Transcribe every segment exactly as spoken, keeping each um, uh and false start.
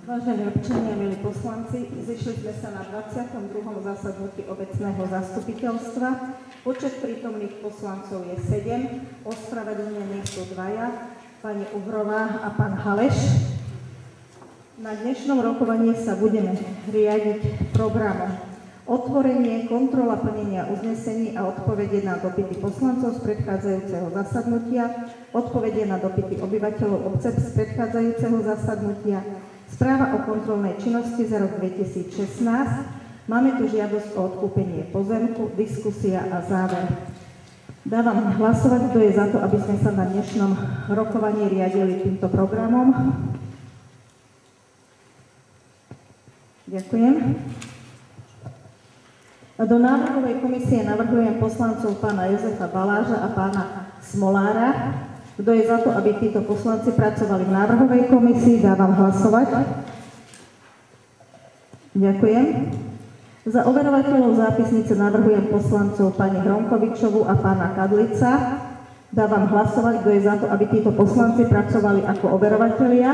Vážení občania, milí poslanci, zišli sme sa na dvadsiatom druhom zasadnutí obecného zastupiteľstva. Počet prítomných poslancov je sedem, ospravedlnení sú dvaja, pani Uhrová a pán Haleš. Na dnešnom rokovaní sa budeme riadiť programom otvorenie, kontrola plnenia uznesení a odpovede na dopyty poslancov z predchádzajúceho zasadnutia, odpovede na dopyty obyvateľov obce z predchádzajúceho zasadnutia, správa o kontrolnej činnosti za rok dvetisícšestnásť. Máme tu žiadosť o odkúpenie pozemku, diskusia a záver. Dávam hlasovať, kto je za to, aby sme sa na dnešnom rokovaní riadili týmto programom. Ďakujem. Do návrhovej komisie navrhujem poslancov pána Jozefa Baláža a pána Smolára. Kto je za to, aby títo poslanci pracovali v návrhovej komisii, dávam hlasovať. Ďakujem. Za overovateľov zápisnice navrhujem poslancov pani Hronkovičovú a pána Kadlica. Dávam hlasovať, kto je za to, aby títo poslanci pracovali ako overovatelia.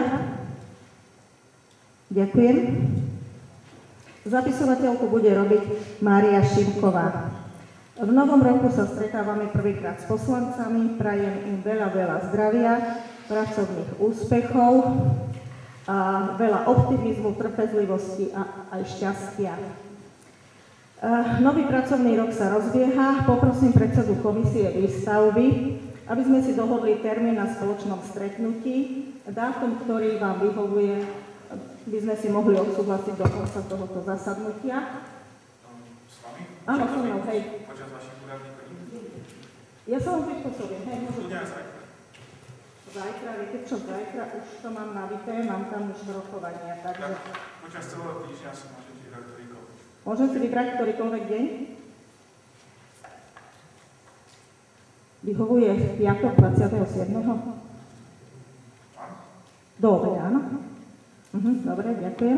Ďakujem. Zapisovateľku bude robiť Mária Šimková. V novom roku sa stretávame prvýkrát s poslancami, prajem im veľa, veľa zdravia, pracovných úspechov, a veľa optimizmu, trpezlivosti a aj šťastia. Nový pracovný rok sa rozbieha, poprosím predsedu komisie výstavby, aby sme si dohodli termín na spoločnom stretnutí, dátum, ktorý vám vyhovuje, by sme si mohli odsúhlasiť do konca tohoto zasadnutia. S vami? Áno, so mnou, hej. Počas vašich úradných hodín? Ja sa vám prispôsobím, hej, môžem. Ľudia zajtra. Zajtra, viete čo, zajtra už to mám nabité, mám tam už rokovania, takže... Tak, počas celého týždňa si môžete vybrať ktorýkoľvek. Môžem si vybrať ktorýkoľvek deň? Vyhovuje piatok dvadsiateho siedmeho Áno. Dobre, áno. Mhm, dobre, ďakujem.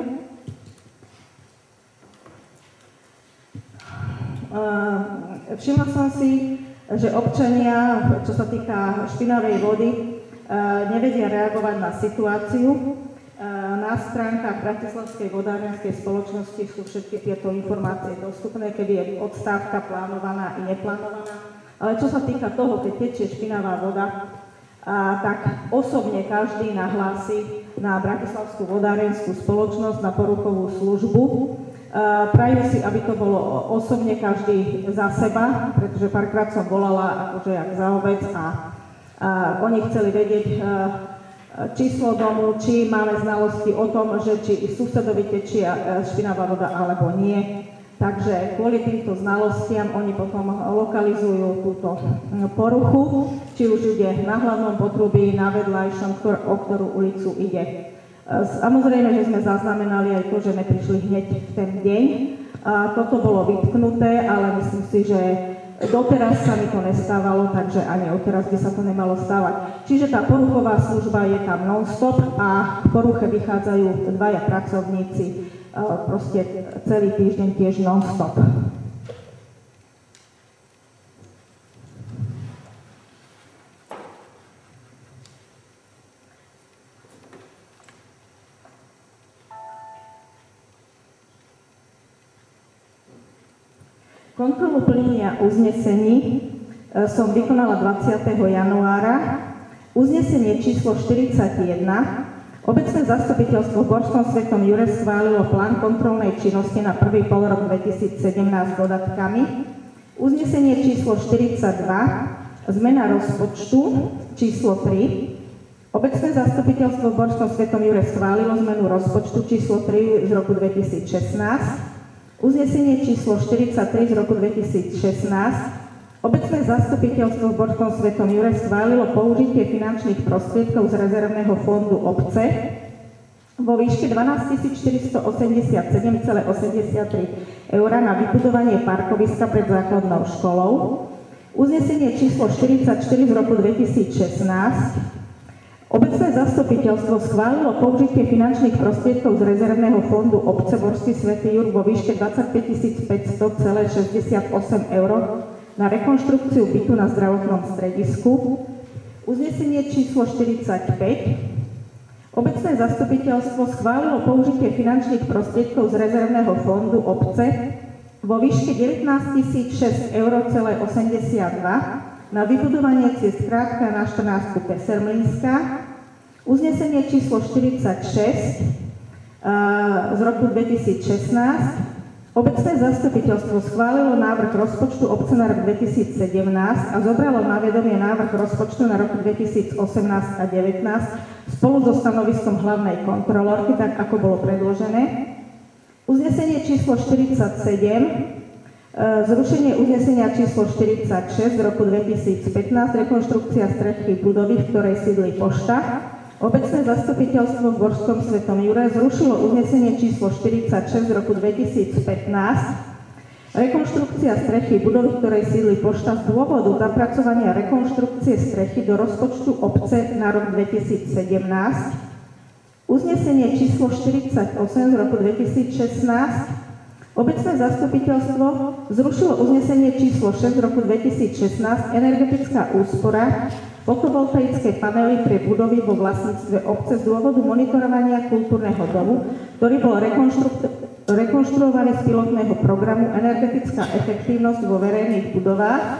Uh, všimla som si, že občania, čo sa týka špinavej vody, uh, nevedia reagovať na situáciu. Uh, na stránkach Bratislavskej vodárenskej spoločnosti sú všetky tieto informácie dostupné, kedy je odstávka plánovaná i neplánovaná. Ale čo sa týka toho, keď tečie špinavá voda, a tak osobne každý nahlási na Bratislavskú vodárenskú spoločnosť, na poruchovú službu. Prajú si, aby to bolo osobne každý za seba, pretože párkrát som volala akože jak za obec a, a oni chceli vedieť číslo domu, či máme znalosti o tom, že či susedovi tečie špinavá voda alebo nie. Takže kvôli týmto znalostiam oni potom lokalizujú túto poruchu, či už ide na hlavnom potrubí, na vedľajšom, o ktorú ulicu ide. Samozrejme, že sme zaznamenali aj to, že neprišli hneď v ten deň. Toto bolo vytknuté, ale myslím si, že doteraz sa mi to nestávalo, takže ani odteraz by sa to nemalo stávať. Čiže tá poruchová služba je tam non-stop a v poruche vychádzajú dvaja pracovníci proste celý týždeň tiež non-stop. Kontrolu plnenia uznesení som vykonala dvadsiateho januára. Uznesenie číslo štyridsaťjeden. Obecné zastupiteľstvo v Borskom Svetom Jure schválilo plán kontrolnej činnosti na prvý polrok dvetisícsedemnásť s dodatkami. Uznesenie číslo štyridsaťdva. Zmena rozpočtu číslo tri. Obecné zastupiteľstvo v Borskom Svetom Jure schválilo zmenu rozpočtu číslo tri z roku dvetisícšestnásť. Uznesenie číslo štyridsaťtri z roku dvetisícšestnásť. Obecné zastupiteľstvo v Borskom Svetom Jure schválilo použitie finančných prostriedkov z rezervného fondu obce vo výške dvanásťtisícštyristoosemdesiatsedem celá osemdesiattri eur na vybudovanie parkoviska pred základnou školou. Uznesenie číslo štyridsaťštyri z roku dvetisícšestnásť. Obecné zastupiteľstvo schválilo použitie finančných prostriedkov z rezervného fondu obce Borský Svätý Jur vo výške dvadsaťpäťtisícpäťsto celá šesťdesiatosem eur na rekonštrukciu bytu na zdravotnom stredisku. Uznesenie číslo štyridsaťpäť. Obecné zastupiteľstvo schválilo použitie finančných prostriedkov z rezervného fondu obce vo výške devätnásťtisíc šesť eur celé osemdesiatdva na vybudovanie ciest Krátka na štrnástku Pesermlínska. Uznesenie číslo štyridsaťšesť z roku dvetisícšestnásť. Obecné zastupiteľstvo schválilo návrh rozpočtu obce na rok dvetisícsedemnásť a zobralo na vedomie návrh rozpočtu na rok dvetisícosemnásť a devätnásť spolu so stanoviskom hlavnej kontrolórky, tak ako bolo predložené. Uznesenie číslo štyridsaťsedem, zrušenie uznesenia číslo štyridsaťšesť z roku dvetisícpätnásť, rekonštrukcia strechy budovy, v ktorej sídli pošta. Obecné zastupiteľstvo v Borskom Svetom Jure zrušilo uznesenie číslo štyridsaťšesť z roku dvetisícpätnásť, rekonštrukcia strechy budovy, v ktorej sídli pošta z dôvodu zapracovania rekonštrukcie strechy do rozpočtu obce na rok dvetisícsedemnásť. Uznesenie číslo štyridsaťosem z roku dvetisícšestnásť. Obecné zastupiteľstvo zrušilo uznesenie číslo šesť z roku dvetisícšestnásť, energetická úspora, fotovoltaické panely pre budovy vo vlastníctve obce z dôvodu monitorovania kultúrneho domu, ktorý bol rekonštru- rekonštruovaný z pilotného programu Energetická efektívnosť vo verejných budovách.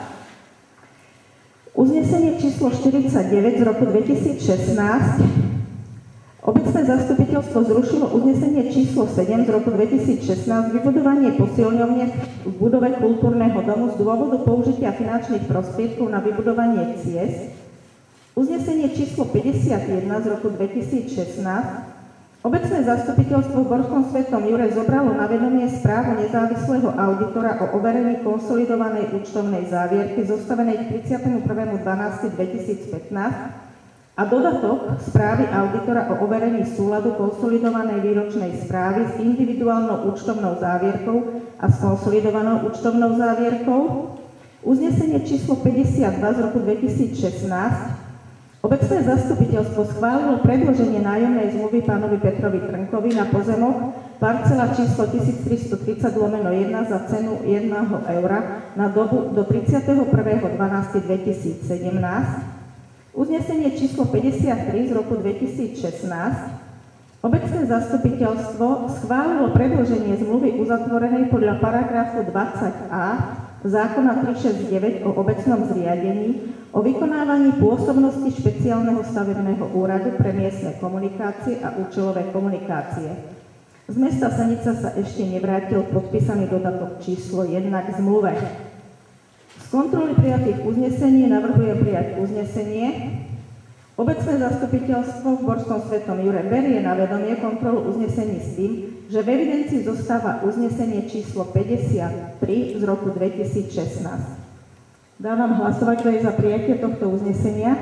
Uznesenie číslo štyridsaťdeväť z roku dvetisícšestnásť. Obecné zastupiteľstvo zrušilo uznesenie číslo sedem z roku dvetisícšestnásť, vybudovanie posilňovne v budove kultúrneho domu z dôvodu použitia finančných prostriedkov na vybudovanie ciest. Uznesenie číslo päťdesiatjeden z roku dvetisícšestnásť. Obecné zastupiteľstvo v Borskom Svetom Jure zobralo na vedomie správu nezávislého auditora o overení konsolidovanej účtovnej závierky zostavenej k tridsiateho prvého decembra dvetisícpätnásť a dodatok správy auditora o overení súladu konsolidovanej výročnej správy s individuálnou účtovnou závierkou a s konsolidovanou účtovnou závierkou. Uznesenie číslo päťdesiatdva z roku dvetisícšestnásť. Obecné zastupiteľstvo schválilo predĺženie nájomnej zmluvy pánovi Petrovi Trnkovi na pozemok parcela číslo tisíctristotridsať lomeno jeden za cenu jedného eura na dobu do tridsiateho prvého decembra dvetisícsedemnásť. Uznesenie číslo päťdesiattri z roku dvetisícšestnásť. Obecné zastupiteľstvo schválilo predĺženie zmluvy uzatvorenej podľa paragrafu dvadsať a zákona tristošesťdesiatdeväť o obecnom zriadení o vykonávaní pôsobnosti špeciálneho stavebného úradu pre miestne komunikácie a účelové komunikácie. Z mesta Senica sa ešte nevrátil podpísaný dodatok číslo jeden k zmluve. Z kontroly prijatých uznesení navrhujem prijať uznesenie. Obecné zastupiteľstvo v Borskom Svetom Jure berie na vedomie kontrolu uznesení s tým, že v evidencii zostáva uznesenie číslo päťdesiattri z roku dvetisícšestnásť. Dávam hlasovať, kto je za prijatie tohto uznesenia.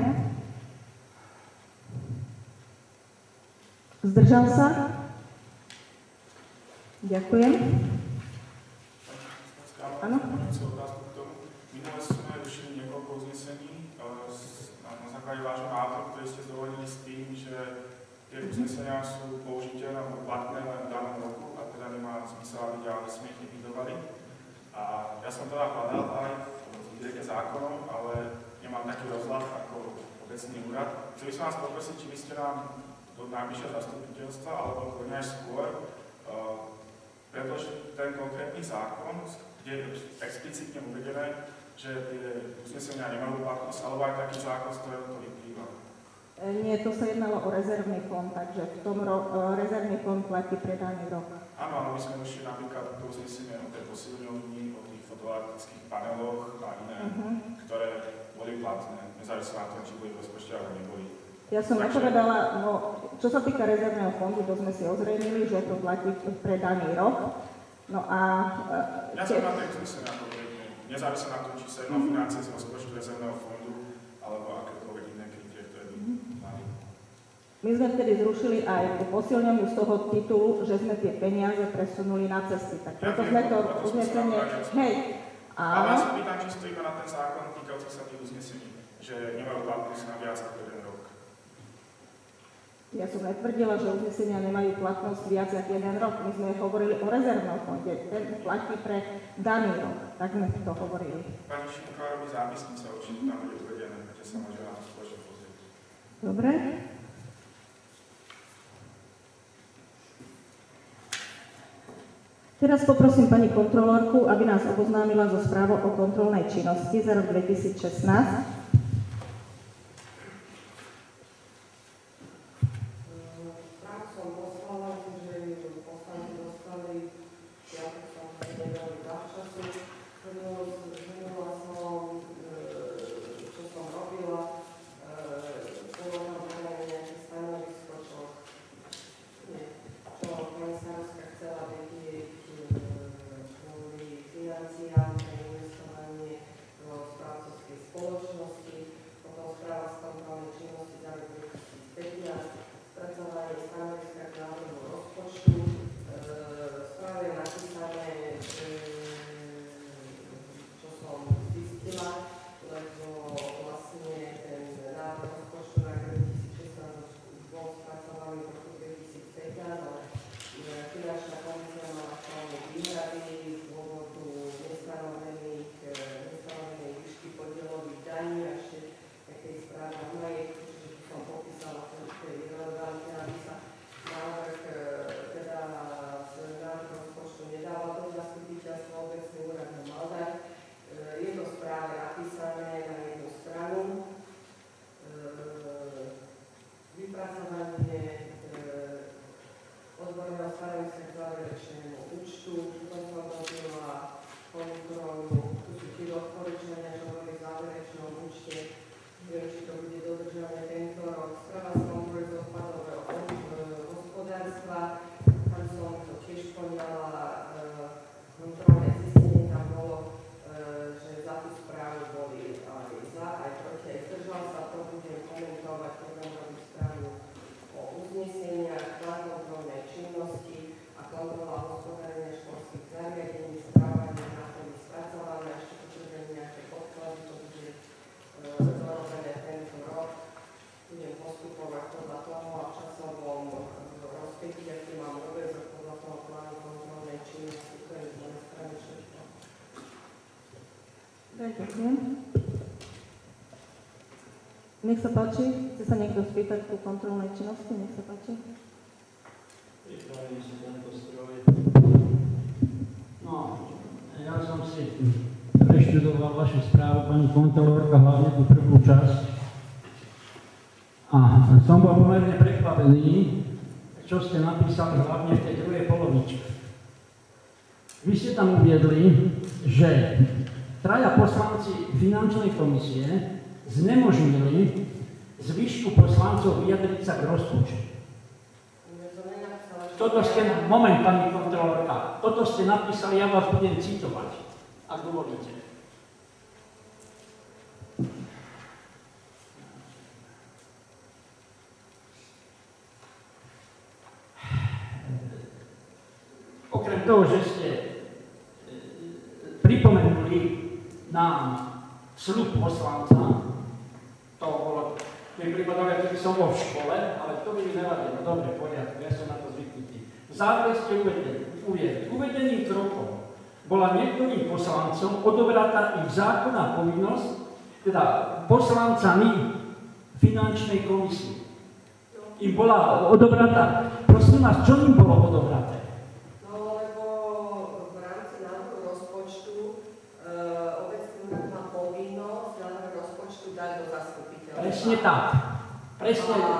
Zdržal sa? Ďakujem. Áno? Minule sme riešili niekoľko uznesení na základe vášho návrhu, ktorý ste zdôvodnili s tým, že tie uznesenia sú použiteľné alebo platné len v danom roku a teda nemá zmysel, aby ďalej sme ich nevydovali. A ja som teda hľadal aj v zbierke zákonov, ale nemám taký rozhľad ako obecný úrad. Chceli som vás poprosiť, či by ste nám do najbližšieho zastupiteľstva alebo kľudne aj skôr uh, predložili ten konkrétny zákon, kde je explicitne uvedené, že tie uznesenia nemajú platnosť, alebo aj taký zákon, z ktorého to vyplýva. Nie, to sa jednalo o rezervný fond, takže v tom ro- rezervný fond platí pre daný rok. Áno, ale my sme už napríklad to uznesenie o tej posilňovni, o tých fotovoltaických paneloch a iné, uh-huh. ktoré boli platné, nezávisle na tom, či boli v rozpočte, alebo neboli. Ja som takže... nepovedala, no, čo sa týka rezervného fondu, to sme si ozrejmili, že to platí pre daný rok. No a... Uh, ja som na tej uznesenia konkrétne, nezávisle na tom, či sa jedná financie z rozpočtu rezervného fondu, alebo akékoľvek iné krytie, ktoré by mali. My sme vtedy zrušili aj posilňovňu z toho titulu, že sme tie peniaze presunuli na cesty. Tak preto ja sme to uznesenie... Hej, áno. Ale ja sa pýtam, či stojí na ten zákon týkajúci sa tých uznesení, že nemajú platnosť na viac ako jeden rok. Ja som netvrdila, že uznesenia nemajú platnosť viac ako jeden rok. My sme hovorili o rezervnom fonde. Ten platí pre daný rok. Tak sme to hovorili. Pani Šimková robí zápisnice, určite tam bude uvedené, kde sa môže na to spoločne pozrieť. Dobre. Teraz poprosím pani kontrolórku, aby nás oboznámila so správou o kontrolnej činnosti za rok dvetisícšestnásť. Ďakujem. Nech sa páči, chce sa niekto spýtať ku kontrolnej činnosti, nech sa páči. Pripravím si tento stroj. No, ja som si preštudoval vašu správu, pani kontrolórka, hlavne tú prvú časť. A som bol pomerne prekvapený, čo ste napísali hlavne v tej druhej polovičke. Vy ste tam uviedli, že traja poslanci finančnej komisie znemožnili zvyšku poslancov vyjadriť sa k rozpočtu. Toto ste, moment, pani kontrolórka, toto ste napísali, ja vás budem citovať, ak dovolíte. Okrem toho, že ste pripomenuli nám sľub poslanca, to bolo, tým prípadom, keby som bol v škole, ale to by mi nevadilo. Dobre, poriadku, ja som na to zvyknutý. V závere ste uviedli. Uvedeným krokom bola niektorým poslancom odobratá ich zákonná povinnosť, teda poslancami finančnej komisie. Im bola odobratá. Prosím vás, čo im bolo odobraté? Presne tak. Presne. A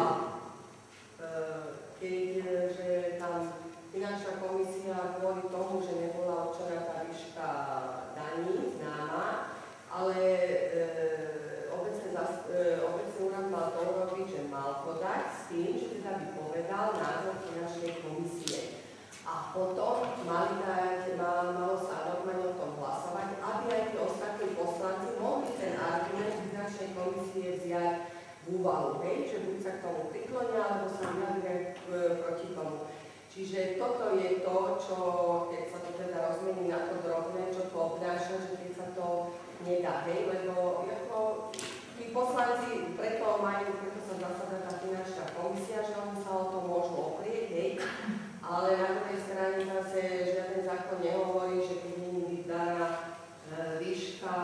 keďže tam finančná komisia kvôli tomu, že nebola určená tá výška daní známa, ale e, obecný e, úrad mal to urobiť, že mal podať s tým, že teda by povedal názor finančnej komisie. A potom mali dať, mal, malo sa normálne o tom hlasovať, aby aj tí ostatní poslanci mohli ten argument finančnej komisie vziať v úvahu, hej, že buď sa k tomu priklonia, alebo sa vyjadria proti tomu. Čiže toto je to, čo, keď sa to teda rozmení na to drobné, čo to obnáša, že keď sa to nedá, hej, lebo ako, tí poslanci preto majú, preto sa zasadá tá finančná komisia, že oni sa o to môžu oprieť, hej, ale na druhej strane zase žiaden zákon nehovorí, že keď nie je vydaná výška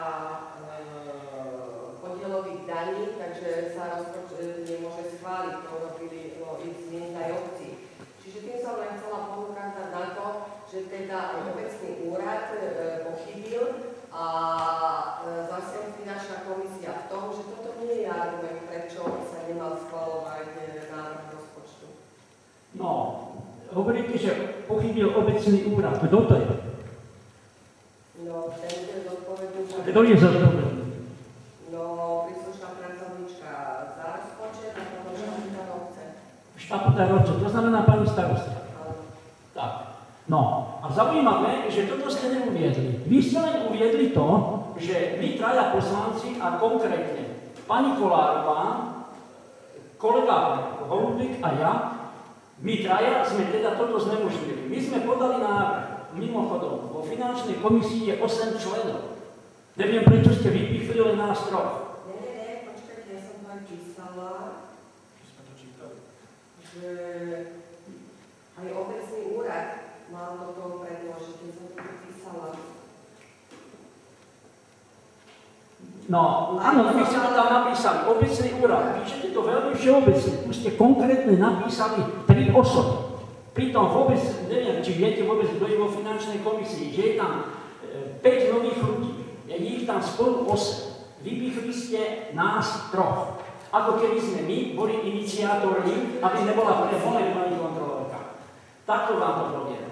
podielových daní, takže sa rozpočet nemôže schváliť, to robili no, ich zmienaj obci. Čiže tým som len chcela poukázať na to, že teda hovoríte, že pochybil obecný úrad. Kto to je? No, ten je zodpovedný za... Kto je zodpovedný? No, príslušná pracovníčka za rozpočet a potom štatutár obce. Štatutár obce, to znamená pani starostka. Áno. Tak. No, a zaujímavé, že toto ste neuviedli. Vy ste len uviedli to, že my traja poslanci a konkrétne pani Kolárová, kolega Holubík a ja, my traja sme teda toto znemožnili. My sme podali návrh, mimochodom, vo finančnej komisii je osem členov. Neviem, prečo ste vypichli len nás troch. Nie, nie, nie, počkajte, ja som to aj písala, Čo sme to čítali? že aj obecný úrad mal toto predložiť, keď som to písala. No, áno, vy ste to tam napísali, obecný úrad. Píšete to veľmi všeobecne, tu ste konkrétne napísali tri osoby. Pritom vôbec, neviem, či viete vôbec, kto je vo finančnej komisii, že je tam päť nových ľudí, je ich tam spolu osem. Vypichli ste nás troch. Ako keby sme my boli iniciátori, aby nebola prevolená pani kontrolórka. Takto vám to poviem.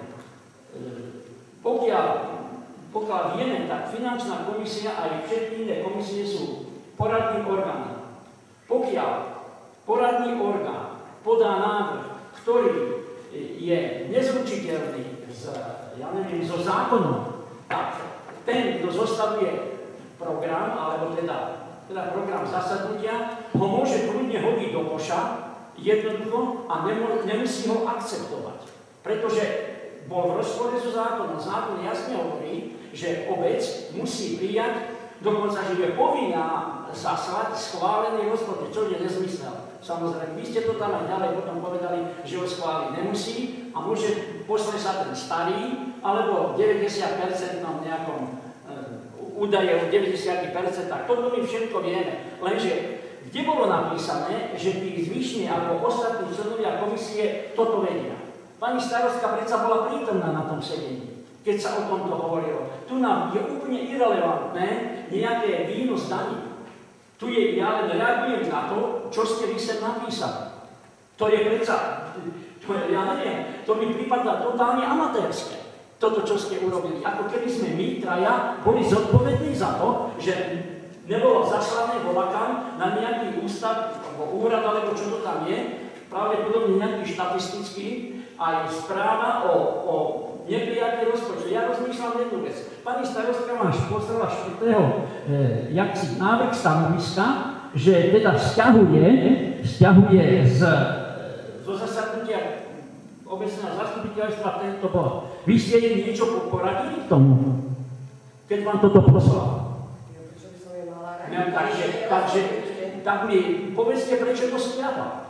Pokiaľ, pokiaľ vieme, tak finančná komisia a aj všetky iné komisie sú poradným orgánom. Pokiaľ poradný orgán podá návrh, ktorý je nezlučiteľný z, ja neviem, zo zákonom, tak ten, kto zostavuje program, alebo teda, teda program zasadnutia, ho môže kľudne hodiť do koša, jednoducho, a nemusí ho akceptovať. Pretože bol v rozpore so zákonom. Zákon jasne hovorí, že obec musí prijať, dokonca, že je povinná zaslať schválený rozpočet, čo je nezmysel. Samozrejme, vy ste to tam aj ďalej potom povedali, že ho schváliť nemusí a môže poslať sa ten starý, alebo deväťdesiat percent nejakom e, údaje o deväťdesiat percent, tak toto my všetko vieme. Lenže, kde bolo napísané, že tí zvyšní alebo ostatní členovia komisie toto vedia? Pani starostka predsa bola prítomná na tom sedení, keď sa o tomto hovorilo. Tu nám je úplne irelevantné nejaké výnos daní. Tu je, ja len reagujem na to, čo ste vy sem napísali. To je predsa, to je, ja neviem, to mi prípada totálne amatérske. Toto, čo ste urobili. Ako keby sme my, traja, boli zodpovední za to, že nebolo zaslané volakám na nejaký ústav, alebo úrad, alebo čo to tam je, pravdepodobne nejaký štatistický, aj správa o, o neprijatí rozpočtu. Ja rozmýšľam jednu vec. Pani starostka máš poslala štvrtého E, jaksi návrh stanoviska, že teda vzťahuje, vzťahuje z, zo zasadnutia obecného zastupiteľstva tento bod. Vy ste jej niečo poradili k tomu, keď vám toto poslala? Prečo by som je mala radi? No, takže, takže, tak mi povedzte, prečo to stiahla.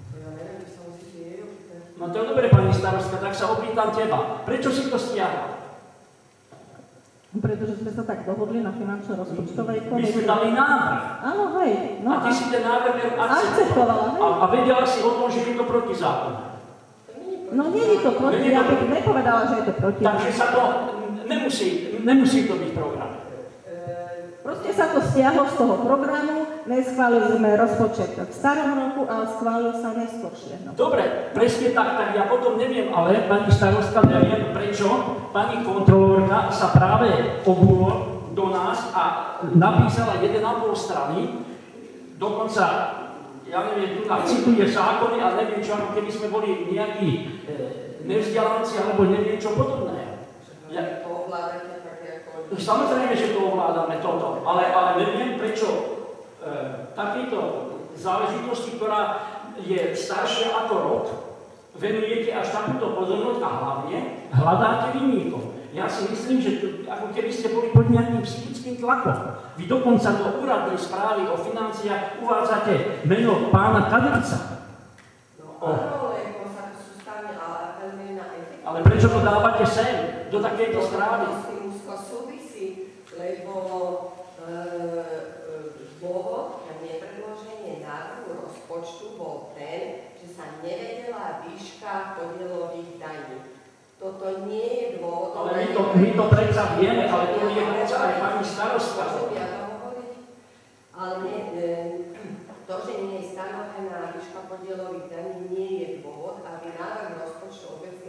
No to je dobre, pani starostka, tak sa opýtam teba. Prečo si to stiahla? Pretože sme sa tak dohodli na finančno-rozpočtovej My komisii. sme dali návrh. Áno, hej. No A ty si ten návrh akceptovala, hej. A, a vedela si o tom, že je to protizákonné. No nie je to proti, ja bych nepovedala, že je to proti. Takže sa to nemusí, nemusí to byť program. Proste sa to stiahlo z toho programu, neschválili sme rozpočet v starom roku, ale schválil sa neskôršie. No. Dobre, presne tak, tak ja potom neviem, ale pani starostka, neviem prečo pani kontrolórka sa práve obúlo do nás a napísala jeden a pol strany, dokonca, ja neviem, tu nám cituje zákony a neviem čo, ako keby sme boli nejakí e, nevzdelanci alebo neviem čo podobné. Ja, To ovládate tak ako... Samozrejme, že to ovládame toto, ale, ale neviem prečo e, takéto záležitosti, ktorá je staršia ako rok, venujete až takúto pozornosť a hlavne hľadáte vinníkov. Ja si myslím, že to, ako keby ste boli pod nejakým psychickým tlakom. Vy dokonca do úradnej správy o financiách uvádzate meno pána Kadrica. No áno, lebo sa to sústavne, ale apeluje na efektivitu. Ale prečo to dávate sem, do takejto správy? S tým úzko súvisí, lebo e, e, dôvod na nepredloženie návrhu rozpočtu bol ten, že sa nevedela výška podielových daní. Toto nie je dôvod. Ale my to, my to predsa vieme, ale to je predsa aj pani starostka. Ja to hovoriť, ale nie, e, to, že nie je stanovená výška podielových daní, nie je dôvod, aby návrh rozpočtu obecný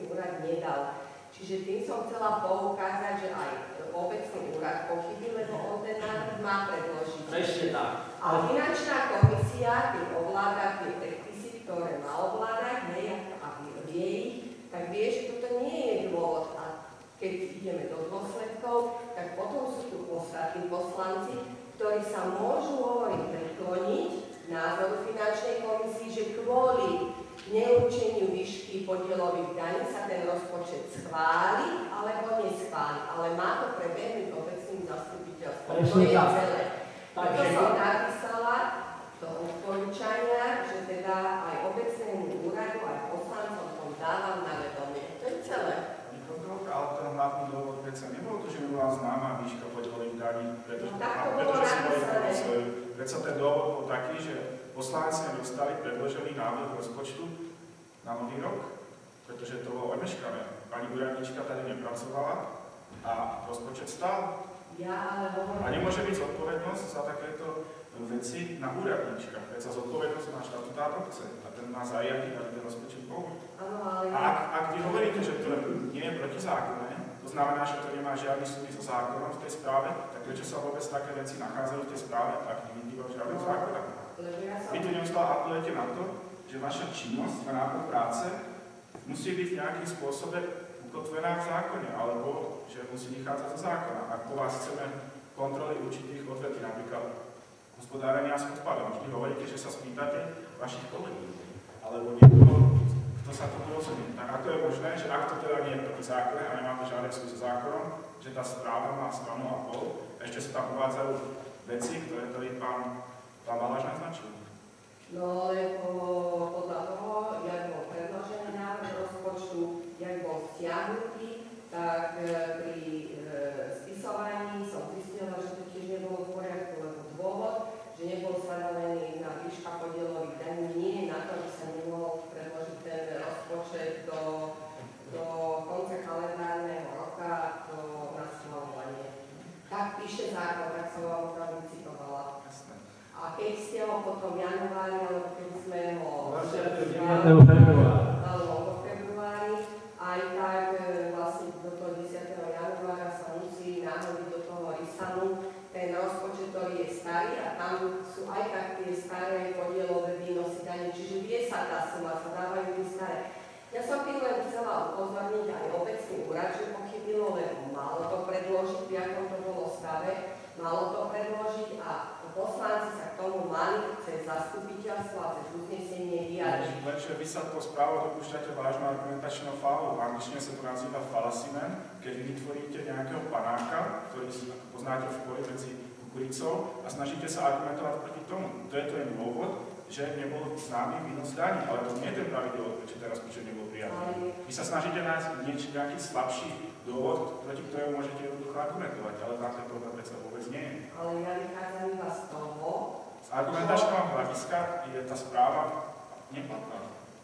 Čiže tým som chcela poukázať, že aj obecný úrad pochybil, lebo on ten návrh má predložiť. Presne tak. A finančná komisia, keď ovláda tie predpisy, ktoré má ovládať, hej, a vie ich, tak vie, že toto nie je dôvod. A keď ideme do dôsledkov, tak potom sú tu ostatní poslanci, ktorí sa môžu hovoriť prekloniť názoru finančnej komisii, že kvôli neurčeniu výšky podielových daní sa ten rozpočet schváli alebo neschváli. Ale má to prebehnúť obecným zastupiteľstvom. To je celé. Preto som napísala do odporúčania, že teda aj obecnému úradu, aj poslancom tom dávam na vedomie. To je celé. Alternatívny dôvod predsa nebolo to, že nebola známa výška podielových daní, pretože, no, tak to pretože bolo si boli napísané. Predsa ten dôvod bol taký, že poslanci dostali predložený návrh rozpočtu na nový rok, pretože to bolo omeškané. Pani úradnička tady nepracovala a rozpočet stál. Ja, ale hovorím. A nemôže byť zodpovednosť za takéto veci na úradničkách. Predsa zodpovednosť na štatutár obce a ten má zariadiť, aby ten rozpočet bol. Áno, ale... A ak, ak vy hovoríte, že to nie je protizákonné, to znamená, že to nemá žiadny súvis so zákonom v tej správe, tak prečo sa vôbec také veci nachádzajú v tej správe, ak nevyplýva v žiadnych zákonách? Vy tu neustále apelujete na to, že vaša činnosť a náplň práce musí byť v nejakým spôsobe ukotvená v zákone, alebo že musí vychádzať zo zákona. Ak po vás chceme kontroly určitých odvetví, napríklad hospodárenia s odpadom, vždy hovoríte, že sa spýtate vašich kolegov, alebo niekoho, kto sa tomu rozumie. Tak ako je možné, že ak to teda nie je proti zákone a nemá to žiadne súvisť so zákonom, že tá správa má stranu a pol, a ešte sa tam uvádzajú veci, ktoré tady pán, pán Baláš naznačil. No, lebo podľa toho, jak bol predložený návrh rozpočtu, jak bol stiahnutý, tak pri e, spisovaní som zistila, že to tiež nebolo v poriadku, lebo dôvod, že nebol stanovený na výška podielových daní, nie je na to, aby sa nemohol predložiť ten rozpočet do, do konca kalendárneho roka do na schvaľovanie. Tak píše zákon, tak som vám tam citovala. A keď ste ho potom v januári, alebo keď sme ho dvadsiateho februára, alebo v februári, aj tak vlastne do toho desiateho januára sa musí nahodiť do toho Risanu ten rozpočet, ktorý je starý a tam sú aj tak tie staré podielové výnosy daní, čiže vie sa tá suma, sa dávajú tie staré. Ja som tým len chcela upozorniť aj obecný úrad, že pochybilo, lebo malo to predložiť, v akom to bolo stave, malo to predložiť a poslanci sa k tomu mali cez zastupiteľstvo a cez uznesenie vyjadriť. Lenže vy sa po správou dopúšťate vážnu argumentačnú fálu. V angličtine sa to nazýva fallacyman, keď vytvoríte nejakého panáka, ktorý poznáte v poli medzi kukuricou a snažíte sa argumentovať proti tomu. To je ten dôvod, že nebol známy výnos daní, ale to nie je ten pravý dôvod, prečo teraz prečo nebol prijatý. Vy sa snažíte nájsť niečo, nejaký slabší dôvod, proti ktorému môžete jednoducho argumentovať, ale táto pravda predsa vôbec nie je. Ale ja vychádzam iba z toho, z argumentačného hľadiska je tá správa neplatná.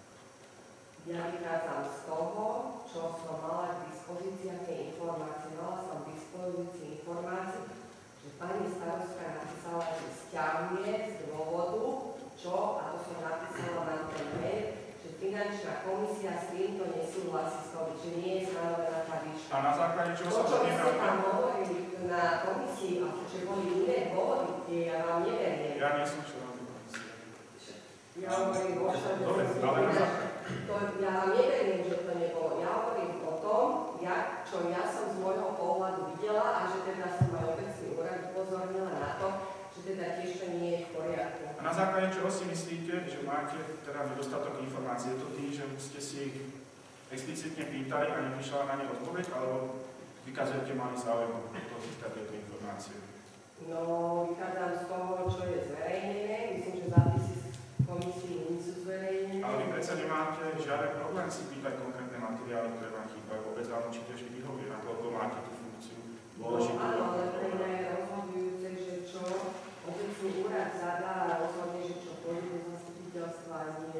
Ja vychádzam z toho, čo som mala k dispozícii, aké informácie. Mala som k dispozícii informácie, že pani starostka napísala, že sťahuje z dôvodu, čo, a to som napísala na ten mail, že finančná komisia s týmto nesúhlasí s tom, že nie je stanovená tá výška. A na základe čoho sa to to ste tam hovorili na komisii, a že boli iné dôvody, kde ja vám neveriem. Ja nie som členom komisie. Ja hovorím o tom, Dobre, ale na základe. Ja vám neverím, že to nebolo. Ja hovorím o tom, ja, čo ja som z môjho pohľadu videla a že teda som aj obecný úrad upozornila na to, že teda tiež to nie je v poriadku. A na základe čoho si myslíte, že máte teda nedostatok informácií? Je to tým, že ste si ich explicitne pýtali a neprišla na ne odpoveď, alebo vykazujete malý záujem o to získať tieto informácie? No, vychádzam z toho, čo je zverejnené. Myslím, že zápisy z komisii nie sú zverejnené. Ale vy predsa nemáte žiaden problém si pýtať konkrétne materiály, ktoré vám chýbajú. Vôbec vám určite vždy vyhovie, nakoľko máte tú funkciu dôležitú. No, áno, ale pre mňa je rozhodujúce, že čo obecný úrad zadá a rozhodne, že čo pôjde do zastupiteľstva a nie.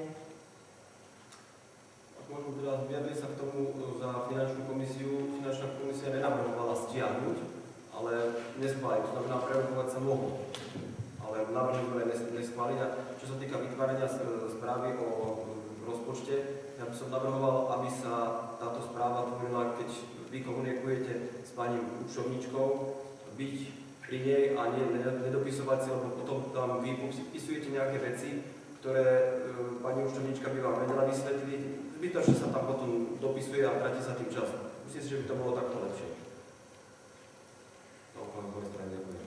Ak môžem teda vyjadriť sa k tomu za finančnú komisiu, finančná komisia nenavrhovala stiahnuť, ale neschváliť, to znamená prerokovať sa mohlo. Ale návrh sme neschváliť a čo sa týka vytvárania správy o rozpočte, ja by som navrhoval, aby sa táto správa tvorila, keď vy komunikujete s pani účtovníčkou, byť pri nej a nie, nedopisovať si, lebo potom tam vy popisujete nejaké veci, ktoré e, pani účtovníčka by vám vedela vysvetliť. Zbytočne sa tam potom dopisuje a tratí sa tým čas. Myslím si, že by to bolo takto lepšie. Toľko z mojej strany, ďakujem.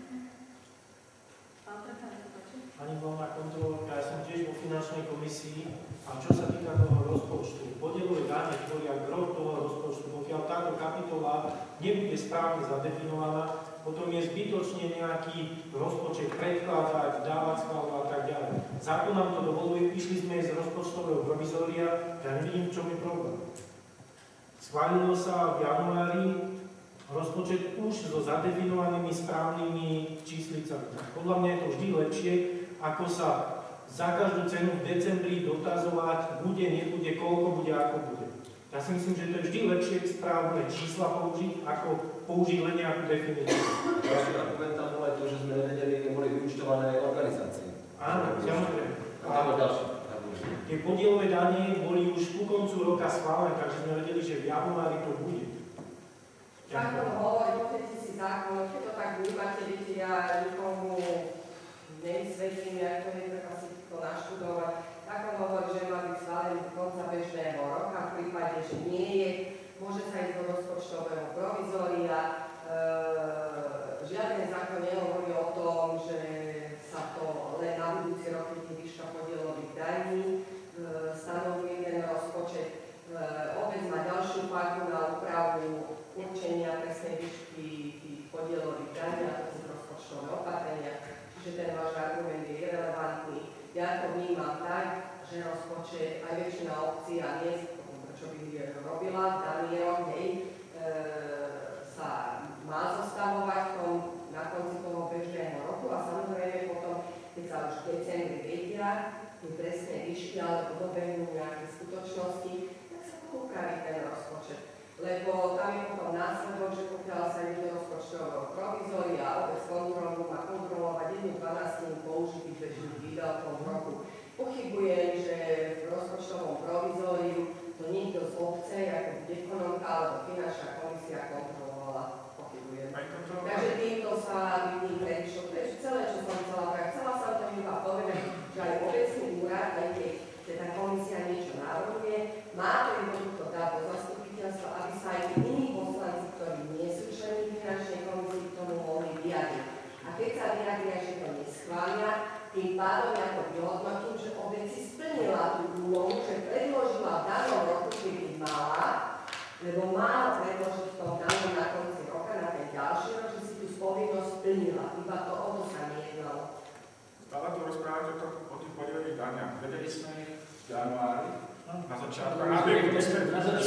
Pani hlavná kontrolórka, ja som tiež vo finančnej komisii a čo sa týka toho rozpočtu, podielové dane tvoria gro toho rozpočtu, pokiaľ táto kapitola nebude správne zadefinovaná, potom je zbytočne nejaký rozpočet predkladať, dávať schválu a tak ďalej. Zákon nám to dovoluje, išli sme z rozpočtového provizória, ja nevidím, v čom je problém. Schválilo sa v januári rozpočet už so zadefinovanými správnymi číslicami. Podľa mňa je to vždy lepšie, ako sa za každú cenu v decembri dotazovať, bude, nebude, koľko bude, ako bude. Ja si myslím, že to je vždy lepšie správne čísla použiť, ako použiť len nejakú definíciu. Ďalší argument tam bol aj to, že sme nevedeli, neboli vyúčtované organizácie. Áno, samozrejme. A ďalší. Tie podielové dane boli už ku koncu roka schválené, takže sme vedeli, že v januári to bude. Zákon hovorí, pozrite si zákon, keď to tak vnímate, viete, ja nikomu nevysvetlím, jak to je, treba si to naštudovať. Zákon hovorí, že má byť schválený do konca bežného roka, v prípade, že nie je, môže sa ísť do rozpočtového provizória. E, žiadny zákon nehovorí o tom, že sa to len na budúci rok, keď je výška podielových daní, e, stanovuje ten rozpočet. E, obec má ďalšiu páku na úpravu určenia presnej výšky tých podielových daní a to sú rozpočtové opatrenia. Čiže ten váš argument je irelevantný. Ja to vnímam tak, že rozpočet aj väčšina obcí a miest, prečo by robila v daný rok, hej, e, sa má zostavovať v tom, na konci toho bežného roku a samozrejme potom, keď sa už v decembri vedia tie presné výšky alebo dobehnú nejaké skutočnosti, tak sa to upraví ten rozpočet. Lebo tam je potom následok, že pokiaľ sa ide do rozpočtového provizória a obec kontrolu má kontrolovať jednu dvanástinu použitých bežných výdavkov v roku. Pochybujem, že v rozpočtovom provizóriu to niekto z obce, ako ekonomka alebo finančná komisia kontrolovala. Pochybujem. Takže týmto sa vidím predišlo. To je celé, čo som chcela povedať. Chcela som to iba povedať, že aj obecný úrad, aj keď tá komisia niečo navrhuje, má to jednoducho dať do zastupiteľstva, aby sa aj iní poslanci, ktorí nie sú členmi finančnej komisie, k tomu mohli vyjadriť. A keď sa vyjadria, že to neschvália, tým pádom ja to vyhodnotím, že obec si splnila tú úlohu, že predložila v danom roku, kedy mala, lebo mala predložiť v tom danom na konci roka, na ten ďalší rok, že si tú spovinnosť splnila. Iba to o to sa nejednalo. Stále tu rozprávate o, o tých podielových daniach. Vedeli sme v januári, na začiatku, napriek tomu sme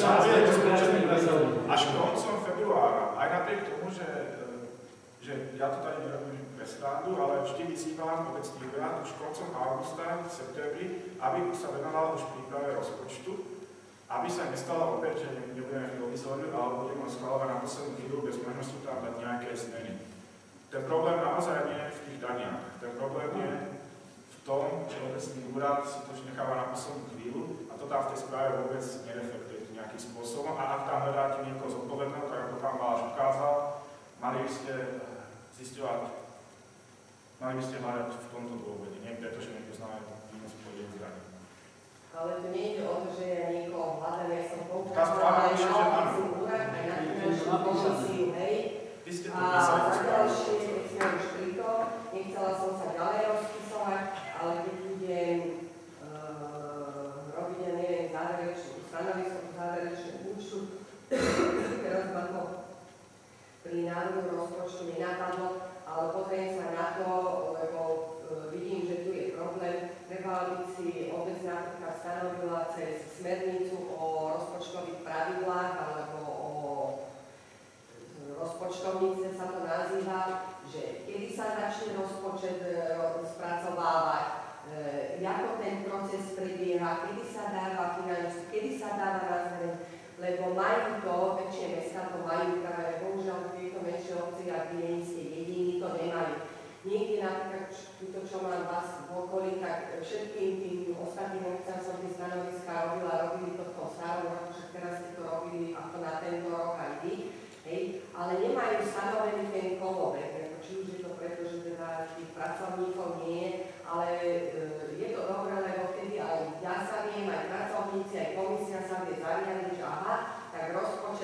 až koncom februára, aj napriek tomu, že, že ja to tady nerobím bez srandu, ale vždy vyzývam obecný úrad už koncom augusta, v septembri, aby sa venovala už príprave rozpočtu, aby sa nestalo opäť, že nebudeme v provizóriu, ale budeme schváľovať na poslednú chvíľu bez možnosti tam dať nejaké zmeny. Ten problém naozaj nie je v tých daniach. Ten problém je v tom, že obecný úrad si to už necháva na poslednú chvíľu a to tam v tej správe vôbec nereflektuje nejakým spôsobom. A ak tam hľadáte niekoho zodpovedného, tak ako pán Baláš ukázal, mali by ste zisťovať, mali by ste hľadať v tomto dôvode, nie preto, že niekto znamená minus podiel zdaní. Ale to nie ide o to, že ja niekoho hľadám, ja som Tá správa poukázovala aj píše, na že áno. obecný úrad, aj na finančnú komisiu, hej. Vy ste to A písali v za správe. ďalšie, keď sme už pri to, nechcela som sa ďalej rozpisovať, ale keď budem uh, robiť, ja neviem, záverečnú stanovisko, záverečnú účtu, teraz ma to pri návrhu rozpočtu nenapadlo, ale pozriem sa na to, lebo uh, vidím, že tu je problém. Trebala by si obec napríklad stanovila cez smernicu o rozpočtových pravidlách alebo o rozpočtovnice sa to nazýva, že kedy sa začne rozpočet spracovávať, e, ako ten proces prebieha, kedy sa dáva finančný, kedy sa dáva na zem, lebo majú to, väčšie mesta to majú, práve bohužiaľ tieto menšie obci a klientské dediny to nemajú. Niekde napríklad túto, čo mám vás v okolí, tak všetkým tým ostatným obcám som tie stanoviská robila, robím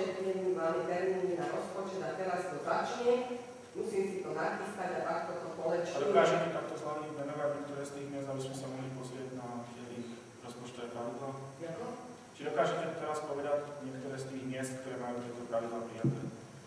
rozpočet, keď máme termíny na rozpočet a teraz to začne, musím si to nachystať a takto to A polečím. dokážete takto z hlavy menovať niektoré z tých miest, aby sme sa mohli pozrieť na ich rozpočtové pravidlá? Jako? Či dokážete teraz povedať niektoré z tých miest, ktoré majú tieto pravidlá prijaté?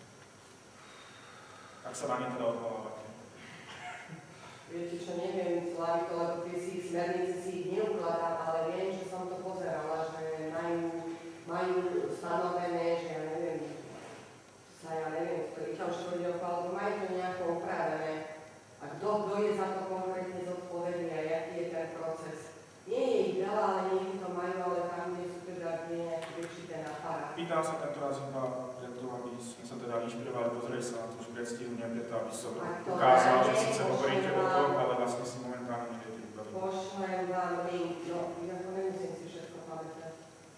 Ak sa na ne teda odvolávate. Viete čo, neviem, Slavy, lebo tie si ich smernice si ich neukladám, ale viem, že som to pozerala, že majú, majú stanovené, že ja neviem, sa ja neviem, ktorý tam škodil, alebo majú to nejako upravené. A kto, kto je za to konkrétne zodpovedný a jaký je ten proces. Nie je ich veľa, ale niekto to majú, ale tam, kde sú teda nejaký väčší ten aparát. Pýtam sa tento raz iba preto, aby sme sa teda inšpirovali, pozrieť sa na to už predstihne, preto aby som ukázal, že síce hovoríte o tom, ale vlastne si momentálne neviete vybaviť. Pošlem vám link, no, ja to nemusím si všetko pamätať.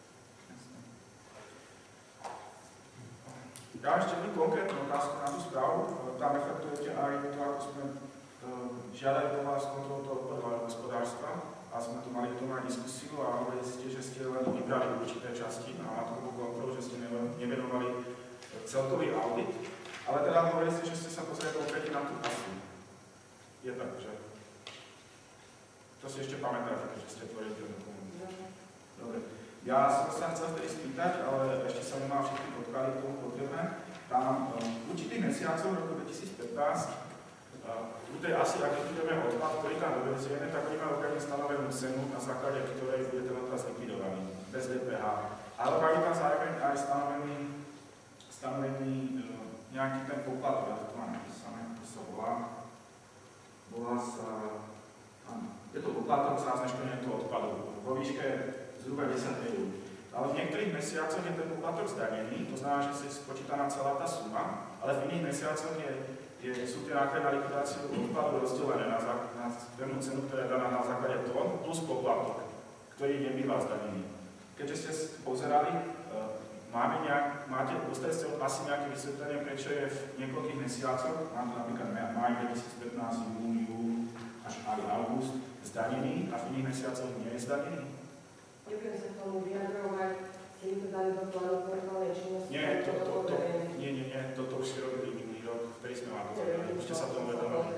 Ja mám ešte jednu konkrétnu otázku na tú správu. Tam reflektujete aj to, ako sme žiadali po vás kontrolu toho odpadového hospodárstva a sme tu mali k tomu aj diskusiu a hovorili ste, že ste len vybrali určité časti na matkovú kontrolu, že ste nevenovali celkový audit, ale teda hovorili ste, že ste sa pozreli konkrétne na tú kasu. Je tak, že? To si ešte pamätáte, že ste tvorili ten dokument. Dobre. Ja som sa chcel vtedy spýtať, ale ešte som nemal všetky podklady k tomu potrebné. Tam v určitých mesiacoch roku dvetisícpätnásť tu je asi, ak likvidujeme odpad, ktorý tam dovezieme, tak oni majú pevne stanovenú cenu, na základe ktorej bude ten odpad zlikvidovaný, bez dé pé há. Ale majú tam zároveň aj stanovený, stanovený nejaký ten poplatok, ja to mám napísané, to sa volá. Volá sa, áno, je to poplatok za zneškodnenie toho odpadu, vo výške zhruba desať eur. Ale v niektorých mesiacoch je ten poplatok zdanený, to znamená, že sa je spočítaná celá tá suma, ale v iných mesiacoch je Je, sú tie náklady na likvidáciu odpadu rozdelené na, na pevnú cenu, ktorá je daná na základe tón, plus poplatok, ktorý nebýva zdanený. Keďže ste pozerali, uh, máme nejak, máte, dostali ste asi nejaké vysvetlenie, prečo je v niekoľkých mesiacoch, máme napríklad maj dvetisícpätnásť, jún, jún, až aj august, zdanený a v iných mesiacoch nie je zdanený? Nebudem sa tomu vyjadrovať, ste mi to dali do plánu kontrolnej činnosti. Nie, to, to, to, nie, nie, nie, toto už ste robili minulý rok, ktorý sme vám pozerali, už ste sa tomu vedomali.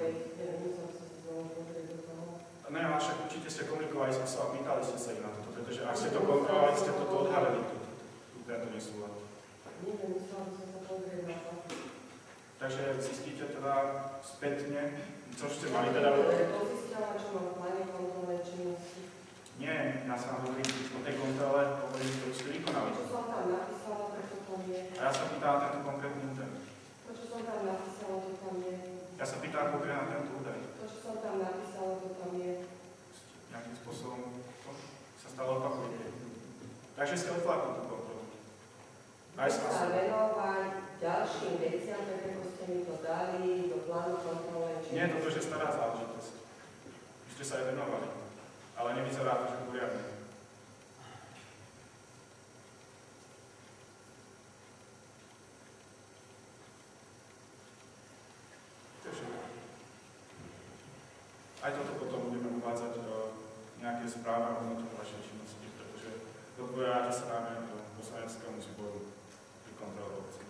Ne, ale však určite ste komunikovali s osobou, pýtali ste sa ich na toto, pretože ak ste to kontrolovali, ste toto odhalili, tento nesúlad. Nie, musela by som sa pozrieť na to. Takže zistíte teda spätne, čo ste mali teda... To zistila, čo mám v pláne kontrolnej činnosti. Nie, ja sa hovorím o tej kontrole, hovorím, ktorú ste vykonali. To, čo som tam napísala, to čo tam je. A ja sa pýtam na tento konkrétny údaj. To, čo som tam napísala, to tam je. Ja sa pýtam konkrétne na tento údaj. To, čo som tam napísala, to tam je. Nejakým spôsobom to sa stalo opakujete. Takže ste odflakli tú kontrolu. Aj Chcem sa venovať ďalším veciam, tak ako ste mi to dali, do plánu kontrolnej činnosti. Nie je to, že stará záležitosť. Už ste sa aj venovali. Ale nevyzerá to, že to poriadne. To je všetko. Aj toto potom budeme uvádzať do nejaké správe o hodnotu vašej činnosti, pretože odpovedáte sa dáme do poslaneckému zboru pri kontrole obcí.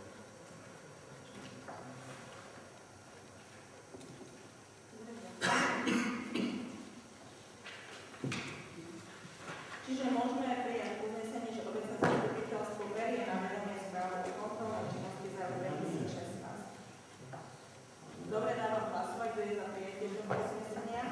Čiže môžeme prijať uznesenie, že obecné zastupiteľstvo berie na vedomie správu o kontrolnej činnosti za rok dvetisícšestnásť. Dobre, dávam hlasovať, kto je za prijatie tohto uznesenia.